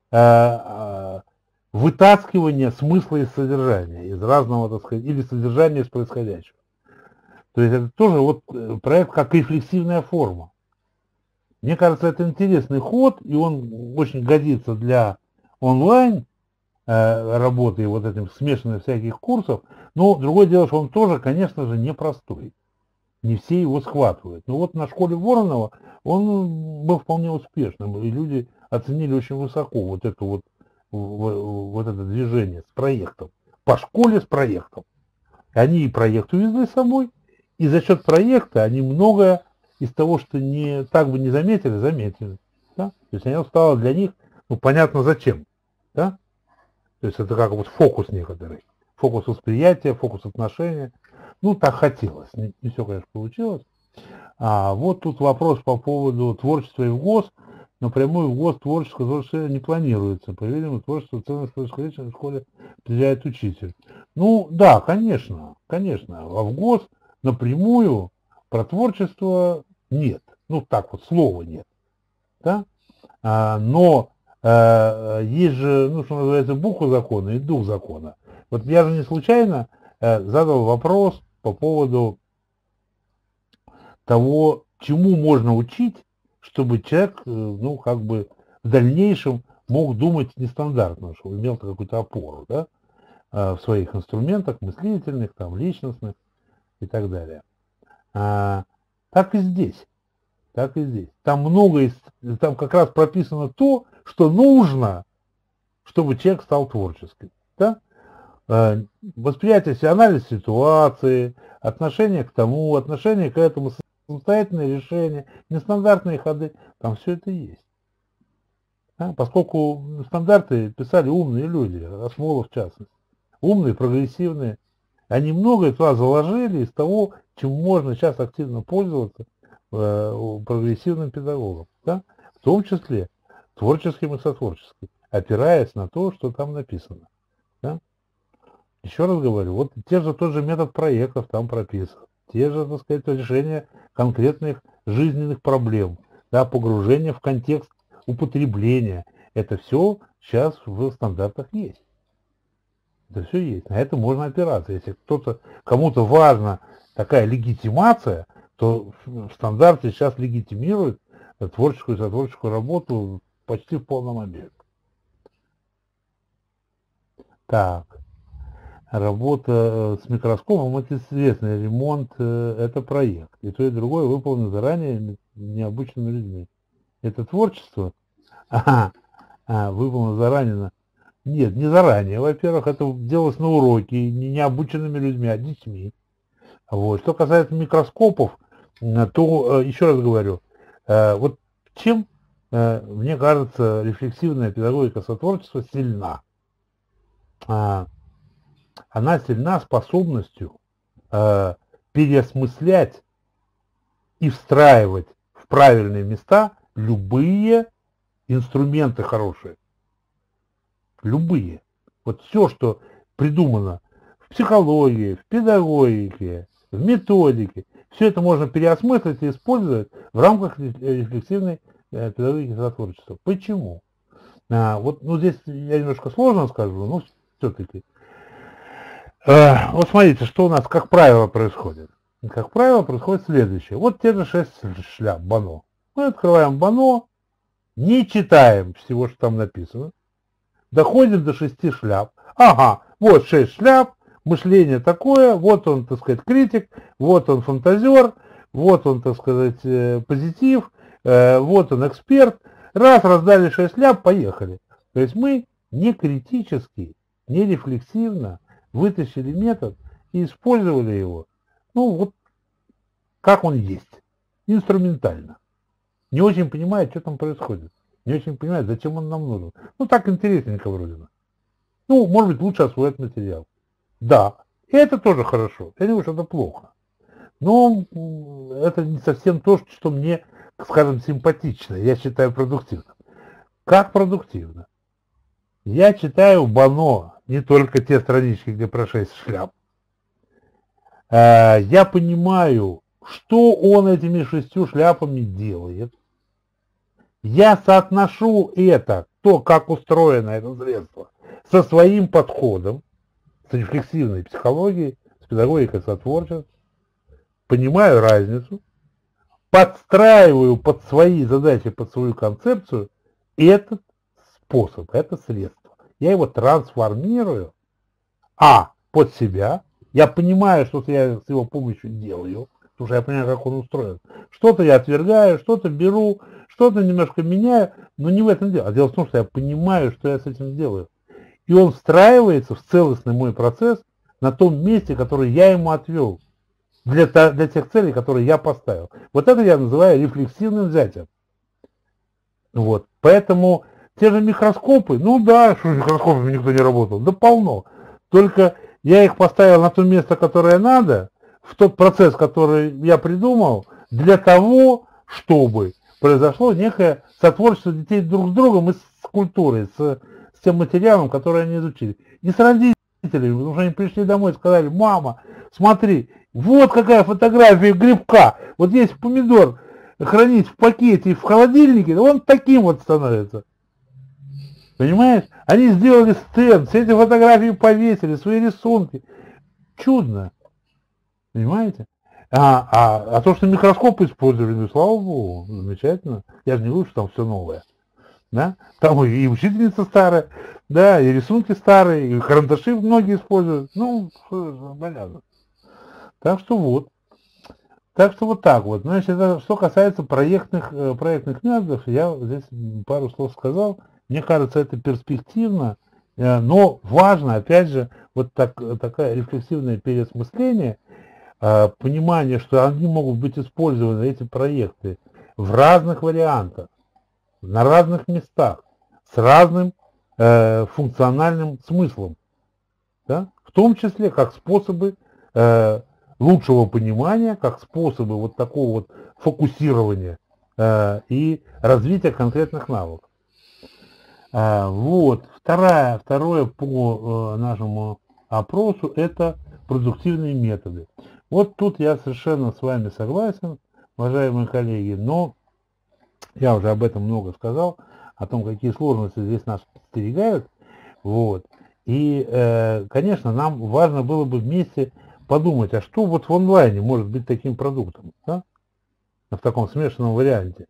S2: вытаскивания смысла из содержания, из разного, так сказать, или содержания из происходящего. То есть это тоже вот проект как рефлексивная форма. Мне кажется, это интересный ход, и он очень годится для онлайн работы и вот этим смешанных всяких курсов. Но другое дело, что он тоже, конечно же, непростой. Не все его схватывают. Но вот на школе Воронова он был вполне успешным, и люди оценили очень высоко вот это движение с проектом. По школе с проектом. Они и проект увезли с собой, и за счет проекта они многое из того, что так бы не заметили, заметили. Да? То есть оно стало для них, понятно зачем. Да? То есть это как вот фокус некоторый. Фокус восприятия, фокус отношения. Так хотелось. Не все, конечно, получилось. А вот тут вопрос по поводу творчества и в ГОС. Напрямую в ГОС творчество не планируется. По-видимому, творчество ценность происходящего в школе определяет учитель. Да, конечно. А в ГОС напрямую про творчество нет. Так вот, слова нет. Да? Но есть же, что называется, буква закона и дух закона. Вот я же не случайно задал вопрос по поводу того, чему можно учить, чтобы человек, в дальнейшем мог думать нестандартно, чтобы имел какую-то опору, да, в своих инструментах, мыслительных, личностных и так далее. Так и здесь. Там там как раз прописано то, что нужно, чтобы человек стал творческим. Да? Восприятие, анализ ситуации, отношение к тому, отношение к этому, самостоятельное решение, нестандартные ходы, там все это есть. Да? Поскольку стандарты писали умные люди, Асмолов в частности, умные, прогрессивные, они многое туда заложили из того, чем можно сейчас активно пользоваться прогрессивным педагогам, да? В том числе творческим и сотворческим, опираясь на то, что там написано. Да? Еще раз говорю, вот тот же метод проектов там прописан, те же, так сказать, решения конкретных жизненных проблем, да, погружение в контекст употребления, это все сейчас в стандартах есть. Это все есть, на это можно опираться. Если кому-то важна такая легитимация, то в стандарте сейчас легитимируют творческую и сотворческую работу почти в полном объеме. Так, работа с микроскопом, это известный ремонт, это проект. И то, и другое выполнено заранее необычными людьми. Это творчество? Выполнено заранее. Нет, не заранее. Во-первых, это делалось на уроке, не необученными людьми, а детьми. Вот. Что касается микроскопов, то, еще раз говорю, вот чем, мне кажется, рефлексивная педагогика сотворчества сильна. Она сильна способностью переосмыслять и встраивать в правильные места любые инструменты хорошие. Любые. Вот все, что придумано в психологии, в педагогике, в методике, все это можно переосмыслить и использовать в рамках рефлексивной педагогики сотворчества. Почему? Вот, ну, здесь я немножко сложно скажу, но все-таки. Вот смотрите, что у нас, как правило, происходит. Как правило, происходит следующее. Вот те же 6 шляп Боно. Мы открываем Боно, не читаем всего, что там написано, доходим до 6 шляп. Ага, вот 6 шляп, мышление такое, вот он, так сказать, критик, вот он фантазер, вот он, так сказать, позитив, вот он эксперт. Раз, раздали 6 шляп, поехали. То есть мы не критически, не рефлексивно вытащили метод и использовали его, ну вот, как он есть, инструментально. Не очень понимает, что там происходит. Не очень понимает, зачем он нам нужен. Ну, так интересненько вроде бы. Ну, может быть, лучше освоить материал. Да, и это тоже хорошо. Я не говорю, что это плохо. Но это не совсем то, что мне, скажем, симпатично. Я считаю продуктивным. Как продуктивно? Я читаю Боно, не только те странички, где про 6 шляп. Я понимаю, что он этими 6 шляпами делает. Я соотношу это, то, как устроено это средство, со своим подходом, с рефлексивной психологией, с педагогикой сотворчества, понимаю разницу, подстраиваю под свои задачи, под свою концепцию этот способ, это средство. Я его трансформирую, под себя, я понимаю, что я с его помощью делаю, потому что я понимаю, как он устроен. Что-то я отвергаю, что-то беру, что-то немножко меняю, но не в этом дело. А дело в том, что я понимаю, что я с этим делаю. И он встраивается в целостный мой процесс на том месте, которое я ему отвел, для тех целей, которые я поставил. Вот это я называю рефлексивным взятием. Вот. Поэтому те же микроскопы, ну да, что микроскопами никто не работал, да полно. Только я их поставил на то место, которое надо, в тот процесс, который я придумал, для того, чтобы произошло некое сотворчество детей друг с другом и с культурой, с тем материалом, который они изучили. И с родителями, потому что они пришли домой и сказали: мама, смотри, вот какая фотография грибка, вот если помидор хранить в пакете и в холодильнике, он таким вот становится. Понимаешь? Они сделали стенд, все эти фотографии повесили, свои рисунки. Чудно. Понимаете? А то, что микроскоп использовали, ну, слава богу, замечательно. Я же не говорю, что там все новое. Да? Там и учительница старая, да, и рисунки старые, и карандаши многие используют. Ну, понятно. Так что вот. Так что вот так вот. Значит, это, что касается проектных методов, я здесь пару слов сказал. Мне кажется, это перспективно, но важно, опять же, вот такое рефлексивное переосмысление, понимание, что они могут быть использованы, эти проекты, в разных вариантах, на разных местах, с разным функциональным смыслом, да? В том числе как способы лучшего понимания, как способы вот такого вот фокусирования и развития конкретных навыков. Вот. Второе по нашему опросу — это продуктивные методы. Вот тут я совершенно с вами согласен, уважаемые коллеги, но я уже об этом много сказал, о том, какие сложности здесь нас подстерегают. Вот. И, конечно, нам важно было бы вместе подумать, а что вот в онлайне может быть таким продуктом, да? В таком смешанном варианте.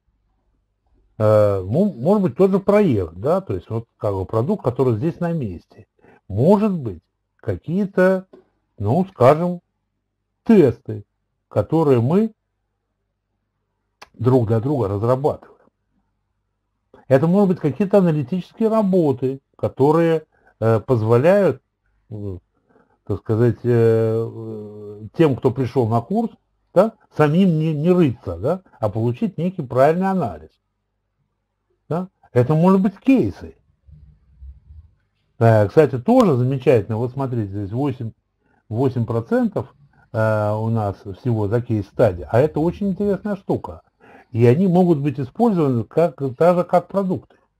S2: Может быть тот же проект, да, то есть вот как бы продукт, который здесь на месте. Может быть какие-то, ну, скажем, тесты, которые мы друг для друга разрабатываем. Это может быть какие-то аналитические работы, которые позволяют, так сказать, тем, кто пришел на курс, да, самим не рыться, да, а получить некий правильный анализ. Да? Это может быть кейсы. Кстати, тоже замечательно. Вот смотрите, здесь 8% у нас всего за кейс-стадии. А это очень интересная штука. И они могут быть использованы так же, как продукты.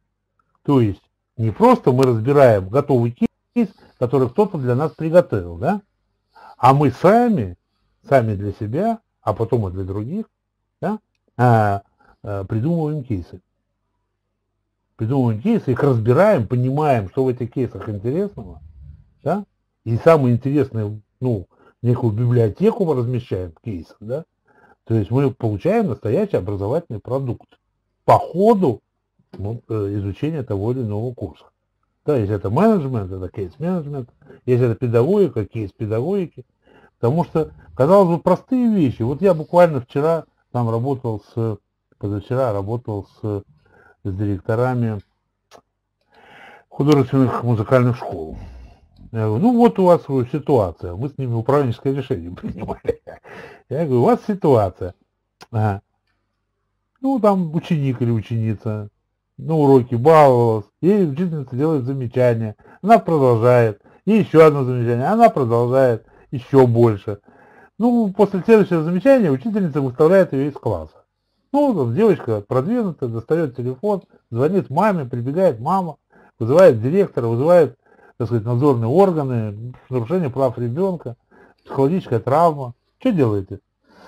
S2: То есть не просто мы разбираем готовый кейс, который кто-то для нас приготовил, да, а мы сами для себя, а потом и для других, да, придумываем кейсы. Придумываем кейсы, их разбираем, понимаем, что в этих кейсах интересного, да, и самое интересное, ну, некую библиотеку мы размещаем в кейсах, да, то есть мы получаем настоящий образовательный продукт по ходу изучения того или иного курса. Да, если это менеджмент, это кейс-менеджмент, если это педагогика, кейс педагогики. Потому что, казалось бы, простые вещи. Вот я буквально вчера там позавчера работал с директорами художественных музыкальных школ. Я говорю, ну вот у вас ситуация, мы с ними управленческое решение принимали. Я говорю, у вас ситуация. Ага. Ну, там ученик или ученица на уроке баловалась, ей учительница делает замечание, она продолжает, и еще одно замечание, она продолжает еще больше. Ну, после следующего замечания учительница выставляет ее из класса. Ну, вот девочка продвинутая, достает телефон, звонит маме, прибегает мама, вызывает директора, вызывает, так сказать, надзорные органы, нарушение прав ребенка, психологическая травма. Что делаете?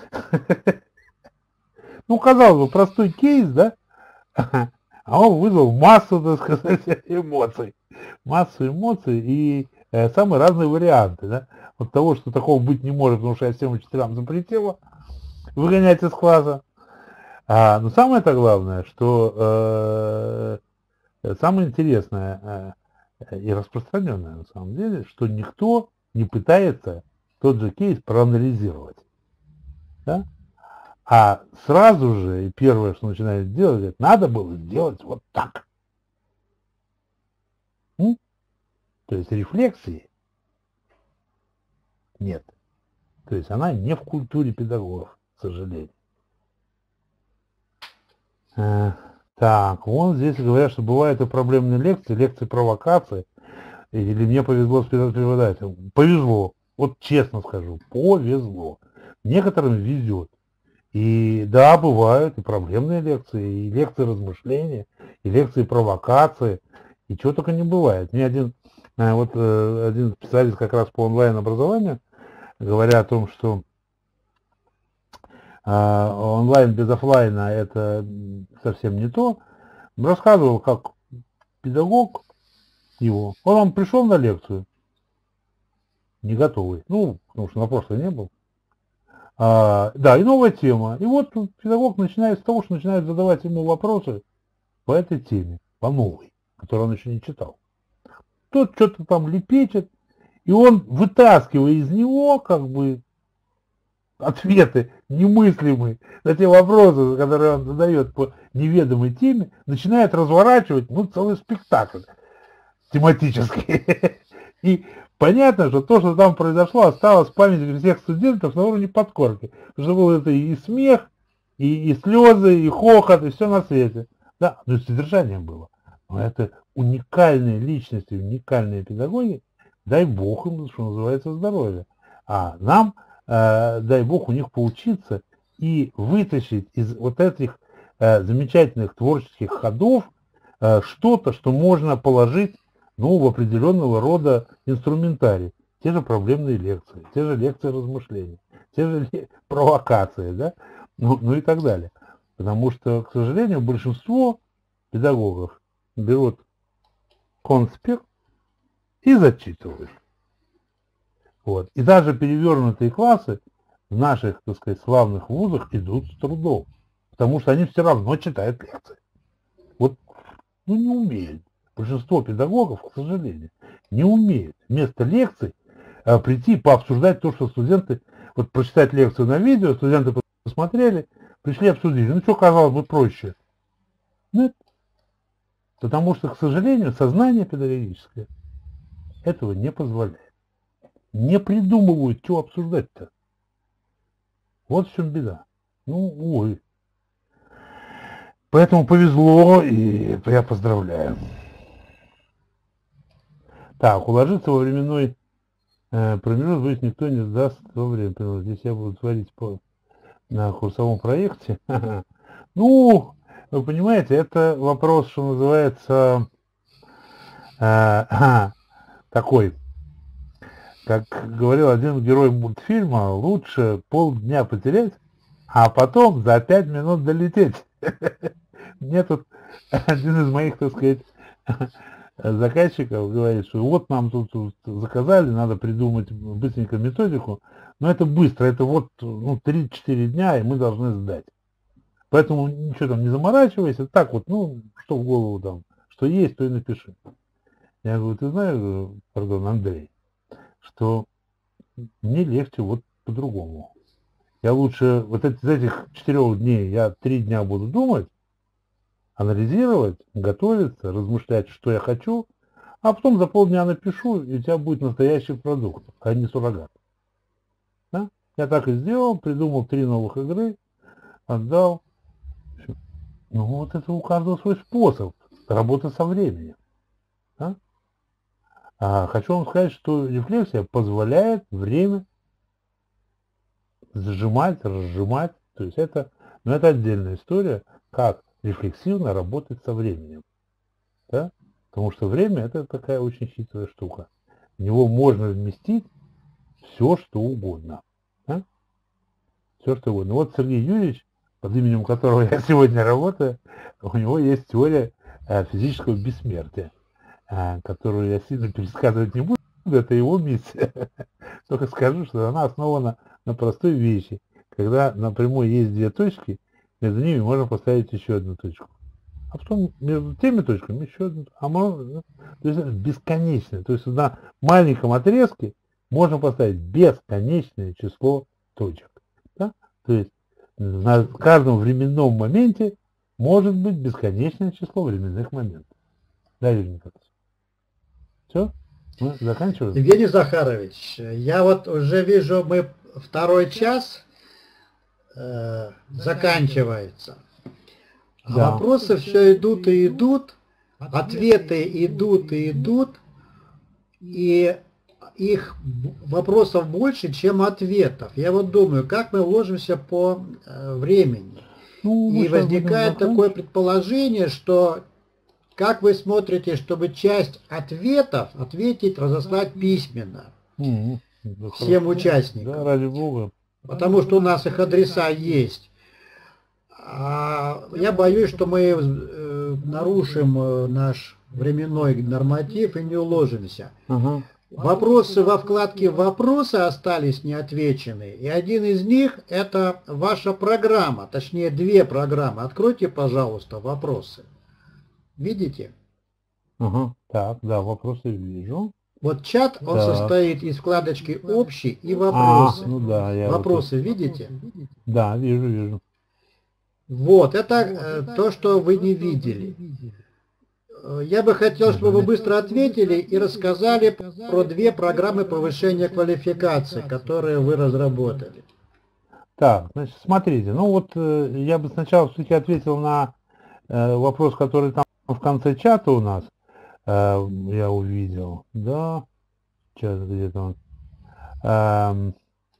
S2: Ну, казалось бы, простой кейс, да? А он вызвал массу, так сказать, эмоций. Массу эмоций и самые разные варианты, да? От того, что такого быть не может, потому что я всем учителям запретила выгонять из класса. Но самое-то главное, что самое интересное и распространенное на самом деле, что никто не пытается тот же кейс проанализировать. Да? А сразу же, первое, что начинает делать, говорит, надо было сделать вот так. То есть рефлексии нет. То есть она не в культуре педагогов, к сожалению. Так, вон здесь говорят, что бывают и проблемные лекции провокации. Или мне повезло с преподавателем. Повезло. Вот честно скажу, повезло. Некоторым везет. И да, бывают и проблемные лекции, и лекции размышления, и лекции провокации, и чего только не бывает. Мне один специалист как раз по онлайн-образованию, говоря о том, что онлайн без офлайна это совсем не то, рассказывал, как педагог его, он пришел на лекцию, не готовый, ну, потому что на прошлой не был. Да, и новая тема. И вот педагог начинает с того, что начинает задавать ему вопросы по этой теме, по новой, которую он еще не читал. Тот что-то там лепечет, и он, вытаскивая из него, как бы, ответы немыслимые на те вопросы, которые он задает по неведомой теме, начинает разворачивать, целый спектакль тематический. И понятно, что то, что там произошло, осталось в памяти всех студентов на уровне подкорки. Потому что был это и смех, и слезы, и хохот, и все на свете. Да, но и содержание было. Но это уникальные личности, уникальные педагоги, дай бог им, что называется, здоровья. А нам, дай бог, у них поучиться и вытащить из вот этих замечательных творческих ходов что-то, что можно положить в определенного рода инструментарий. Те же проблемные лекции, те же лекции размышлений, те же провокации, да, ну и так далее. Потому что, к сожалению, большинство педагогов берут конспект и зачитывают. Вот. И даже перевернутые классы в наших, так сказать, славных вузах идут с трудом. Потому что они все равно читают лекции. Вот, не умеют. Большинство педагогов, к сожалению, не умеют вместо лекций прийти пообсуждать то, что студенты, вот прочитать лекцию на видео, студенты посмотрели, пришли обсудили. Ну что, казалось бы, проще? Нет. Потому что, к сожалению, сознание педагогическое этого не позволяет. Не придумывают, что обсуждать-то. Вот в чем беда. Увы. Поэтому повезло, и я поздравляю. Так, уложиться во временной промежуток, боюсь, никто не сдаст во время. Здесь я буду творить на курсовом проекте. Вы понимаете, это вопрос, что называется, такой, как говорил один герой мультфильма, лучше полдня потерять, а потом за 5 минут долететь. Мне тут один из моих, так сказать, заказчиков говорит, что вот нам тут заказали, надо придумать быстренько методику, но это быстро, это вот 3-4 дня, и мы должны сдать. Поэтому ничего там не заморачивайся, так вот, что в голову там, что есть, то и напиши. Я говорю, ты знаешь, пардон, Андрей, что мне легче вот по-другому. Я лучше вот из этих 4 дней я 3 дня буду думать, анализировать, готовиться, размышлять, что я хочу, а потом за полдня напишу, и у тебя будет настоящий продукт, а не суррогат. Да? Я так и сделал, придумал 3 новых игры, отдал. Ну вот это у каждого свой способ работы со временем. Да? Хочу вам сказать, что рефлексия позволяет время сжимать, разжимать. То есть это отдельная история, как рефлексивно работать со временем. Да? Потому что время это такая очень хитрая штука. В него можно вместить все, что угодно. Да? Все, что угодно. Вот Сергей Юрьевич, под именем которого я сегодня работаю, у него есть теория физического бессмертия, которую я сильно пересказывать не буду, это его миссия. Только скажу, что она основана на простой вещи. Когда на прямой есть 2 точки, между ними можно поставить еще одну точку. А потом между теми точками еще одну. То есть это бесконечно. То есть на маленьком отрезке можно поставить бесконечное число точек. Да? То есть на каждом временном моменте может быть бесконечное число временных моментов. Да, Юрий Николаевич? Все? Мы заканчиваем?
S1: Евгений Захарович, я вот уже вижу, мы 2 час заканчивается.
S2: Да.
S1: Вопросы все идут и идут, ответы идут и идут, и их вопросов больше, чем ответов. Я вот думаю, как мы уложимся по времени. И возникает такое предположение, что как вы смотрите, чтобы часть ответов ответить, разослать письменно всем участникам?
S2: Да, ради бога.
S1: Потому что у нас их адреса есть. Я боюсь, что мы нарушим наш временной норматив и не уложимся. Вопросы во вкладке «Вопросы» остались неотвечены, и один из них – это ваша программа, точнее 2 программы. Откройте, пожалуйста, «Вопросы». Видите?
S2: Так, да, вопросы вижу.
S1: Вот чат, он состоит из вкладочки «Общий» и «Вопросы». Вопросы видите?
S2: Да, вижу.
S1: Вот, это то, что вы не видели. Я бы хотел, чтобы вы быстро ответили и рассказали про 2 программы повышения квалификации, которые вы разработали.
S2: Так, значит, смотрите, я бы сначала все-таки ответил на вопрос, который там в конце чата у нас, я увидел, да, сейчас где-то он,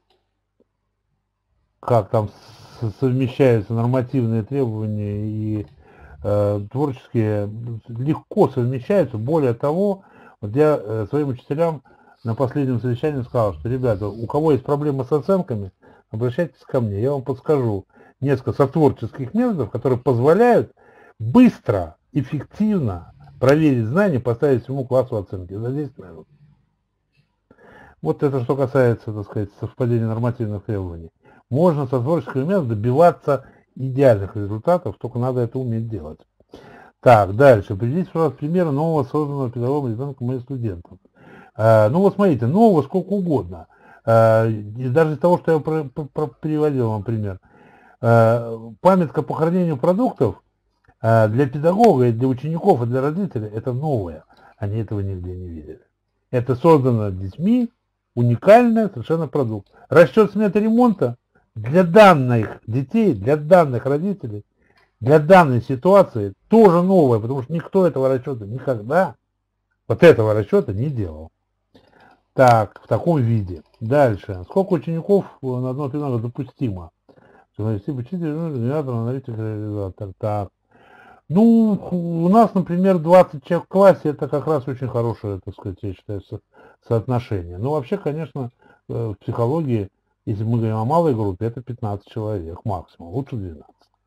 S2: как там совмещаются нормативные требования и творческие, легко совмещаются. Более того, вот я своим учителям на последнем совещании сказал, что, ребята, у кого есть проблемы с оценками, обращайтесь ко мне, я вам подскажу несколько сотворческих методов, которые позволяют быстро, эффективно проверить знания, поставить всему классу оценки за 10 минут. Вот это что касается, так сказать, совпадения нормативных требований. Можно со творческим методом добиваться идеальных результатов, только надо это уметь делать. Так, дальше. Приведите, пожалуйста, примеры нового созданного педагогом ребенком и студентом. Смотрите, нового сколько угодно. И даже из того, что я приводил вам пример. Памятка по хранению продуктов для педагога, и для учеников, и для родителей это новое. Они этого нигде не видели. Это создано детьми, уникальный совершенно продукт. Расчет сметы ремонта для данных детей, для данных родителей, для данной ситуации тоже новое, потому что никто этого расчета никогда, вот этого расчета не делал. Так, в таком виде. Дальше. Сколько учеников на одно тренирование допустимо? Навести учитель, аналитик, реализатор. Так. Ну, у нас, например, 20 человек в классе, это как раз очень хорошее, так сказать, я считаю, соотношение. Но вообще, конечно, в психологии, если мы говорим о малой группе, это 15 человек максимум, лучше 12.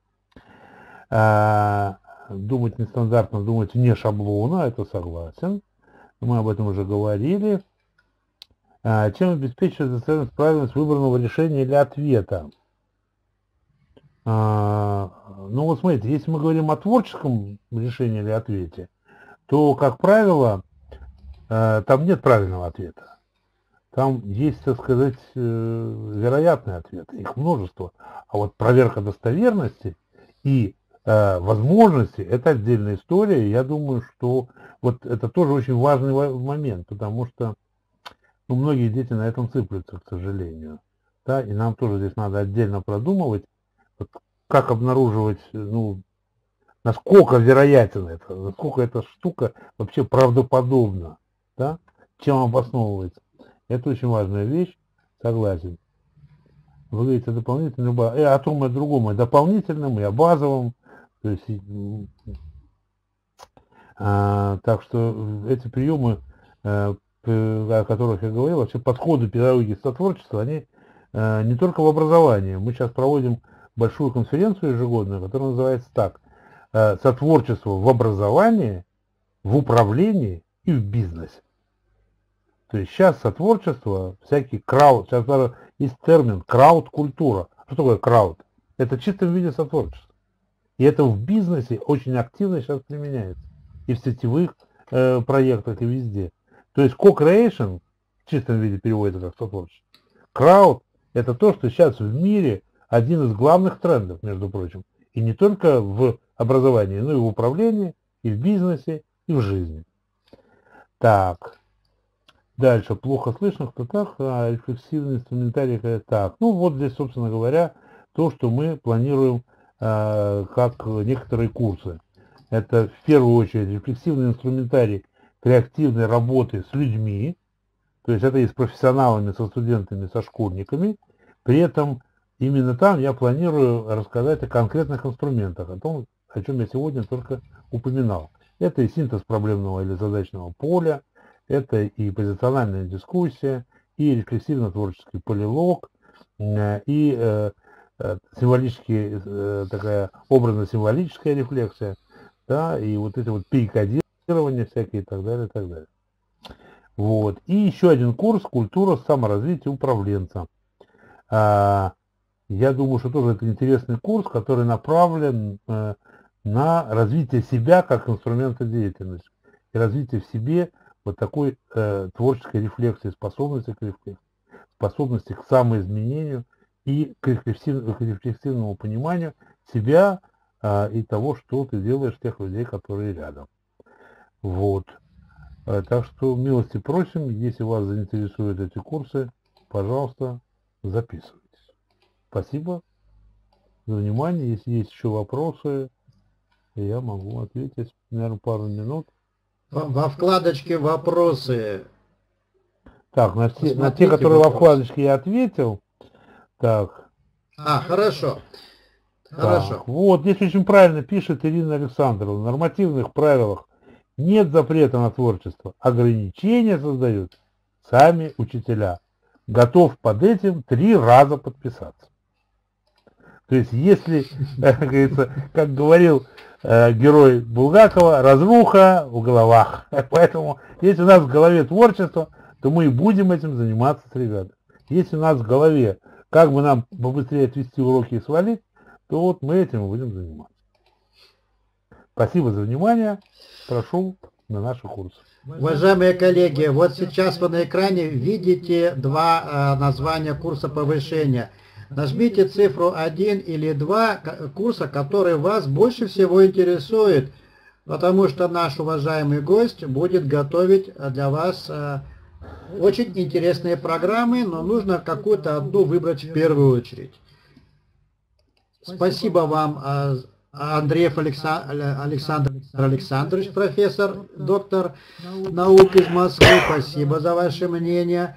S2: Думать нестандартно, думать вне шаблона, это согласен. Мы об этом уже говорили. Чем обеспечивать достоверность, правильность выбранного решения или ответа? Ну вот смотрите, если мы говорим о творческом решении или ответе, то, как правило, там нет правильного ответа. Там есть, так сказать, вероятные ответы, их множество. А вот проверка достоверности и возможности – это отдельная история. Я думаю, что вот это тоже очень важный момент, потому что многие дети на этом цыплются, к сожалению. Да, и нам тоже здесь надо отдельно продумывать, вот как обнаруживать, насколько вероятен это, насколько эта штука вообще правдоподобна, да, чем обосновывается. Это очень важная вещь, согласен. Вы говорите о дополнительном, о том и о другом, и дополнительном, и о базовом. То есть, так что эти приемы, о которых я говорил, вообще подходы педагогики сотворчества, они не только в образовании. Мы сейчас проводим большую конференцию ежегодную, которая называется так: сотворчество в образовании, в управлении и в бизнесе. То есть сейчас сотворчество, всякий крауд, сейчас даже есть термин крауд-культура. Что такое крауд? Это в чистом виде сотворчество. И это в бизнесе очень активно сейчас применяется. И в сетевых проектах, и везде. То есть co-creation в чистом виде переводится как сотворчество. Крауд – это то, что сейчас в мире один из главных трендов, между прочим. И не только в образовании, но и в управлении, и в бизнесе, и в жизни. Так. Дальше. Плохо слышно, кто так, рефлексивный инструментарий так. Ну вот здесь, собственно говоря, то, что мы планируем как некоторые курсы. Это в первую очередь рефлексивный инструментарий креативной работы с людьми, то есть это и с профессионалами, со студентами, со школьниками. При этом именно там я планирую рассказать о конкретных инструментах, о том, о чем я сегодня только упоминал. Это и синтез проблемного или задачного поля, это и позициональная дискуссия, и рефлексивно-творческий полилог, и такая образно-символическая рефлексия, да, и вот эти вот перекодирования всякие и так далее, и так далее. Вот. И еще один курс «Культура саморазвития управленца». Я думаю, что тоже это интересный курс, который направлен на развитие себя как инструмента деятельности и развитие в себе вот такой творческой рефлексии, способности к рефлексии, способности к самоизменению и к рефлексивному пониманию себя и того, что ты делаешь, тех людей, которые рядом. Вот. Так что милости просим, если вас заинтересуют эти курсы, пожалуйста, записывайтесь. Спасибо за внимание. Если есть еще вопросы, я могу ответить, наверное, пару минут.
S1: Во вкладочке «Вопросы».
S2: Так, на те, которые во вкладочке я ответил. Так.
S1: Хорошо.
S2: Так,
S1: Хорошо.
S2: вот, здесь очень правильно пишет Ирина Александровна. В нормативных правилах нет запрета на творчество. Ограничения создают сами учителя. Готов под этим 3 раза подписаться. То есть, если, как говорится, как говорил герой Булгакова, разруха в головах. Поэтому, если у нас в голове творчество, то мы и будем этим заниматься с ребятами. Если у нас в голове, как бы нам побыстрее отвести уроки и свалить, то вот мы этим и будем заниматься. Спасибо за внимание. Прошу на наши курсы.
S1: Уважаемые коллеги, вот сейчас вы на экране видите 2 названия курса повышения. Нажмите цифру 1 или 2 курса, который вас больше всего интересует, потому что наш уважаемый гость будет готовить для вас очень интересные программы, но нужно какую-то одну выбрать в первую очередь. Спасибо вам, Андреев Александр Александрович, профессор, доктор наук из Москвы. Спасибо за ваше мнение.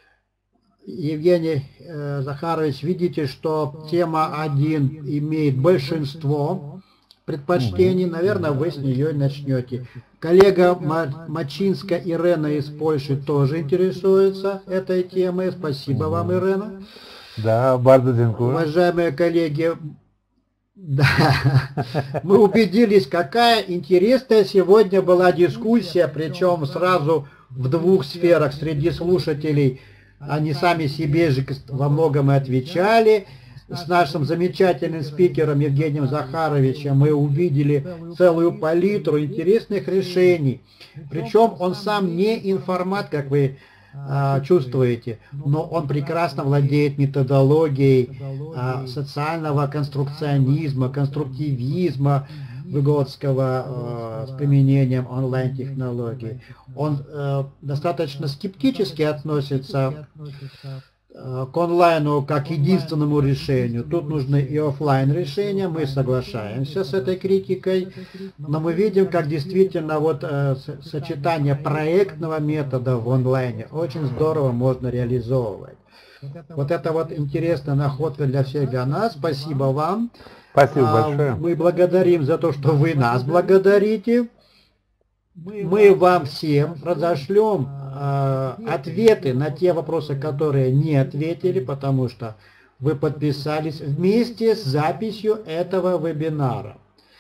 S1: Евгений Захарович, видите, что тема 1 имеет большинство. предпочтений, наверное, вы с нее начнете. Коллега Мачинска Ирена из Польши тоже интересуется этой темой. Спасибо вам, Ирена.
S2: Да, bardzo dziękuję.
S1: Уважаемые коллеги, да, мы убедились, какая интересная сегодня была дискуссия, причем сразу в двух сферах среди слушателей. Они сами себе же во многом и отвечали. С нашим замечательным спикером Евгением Захаровичем мы увидели целую палитру интересных решений. Причем он сам не информат, как вы чувствуете, но он прекрасно владеет методологией социального конструкционизма, конструктивизма Выгодского с применением онлайн-технологий. Он достаточно скептически относится к онлайну как единственному решению. Тут нужны и офлайн решения, мы соглашаемся с этой критикой, но мы видим, как действительно вот сочетание проектного метода в онлайне очень здорово можно реализовывать. Вот это вот интересная находка для всех, для нас. Спасибо вам.
S2: Спасибо большое.
S1: Мы благодарим за то, что вы нас благодарите. Мы вам всем разошлем ответы на те вопросы, которые не ответили, потому что вы подписались вместе с записью этого вебинара.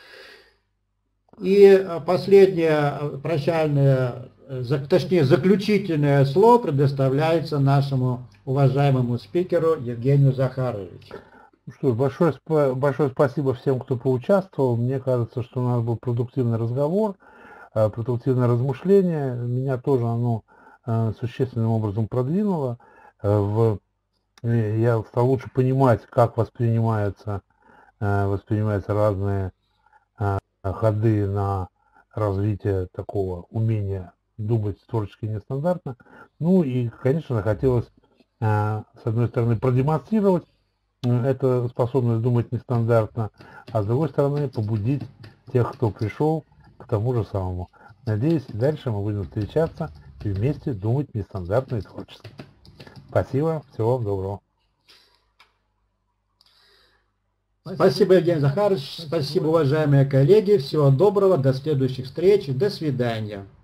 S1: И последнее прощальное, точнее заключительное слово предоставляется нашему уважаемому спикеру Евгению Захаровичу.
S2: Что ж, большое спасибо всем, кто поучаствовал. Мне кажется, что у нас был продуктивный разговор, продуктивное размышление. Меня тоже оно существенным образом продвинуло. Я стал лучше понимать, как воспринимаются разные ходы на развитие такого умения думать творчески нестандартно. Ну и, конечно, хотелось, с одной стороны, продемонстрировать эту способность думать нестандартно, а с другой стороны, побудить тех, кто пришел, к тому же самому. Надеюсь, дальше мы будем встречаться и вместе думать нестандартно и творчески. Спасибо, всего вам доброго.
S1: Спасибо, Евгений Захарович, спасибо, уважаемые коллеги, всего доброго, до следующих встреч, до свидания.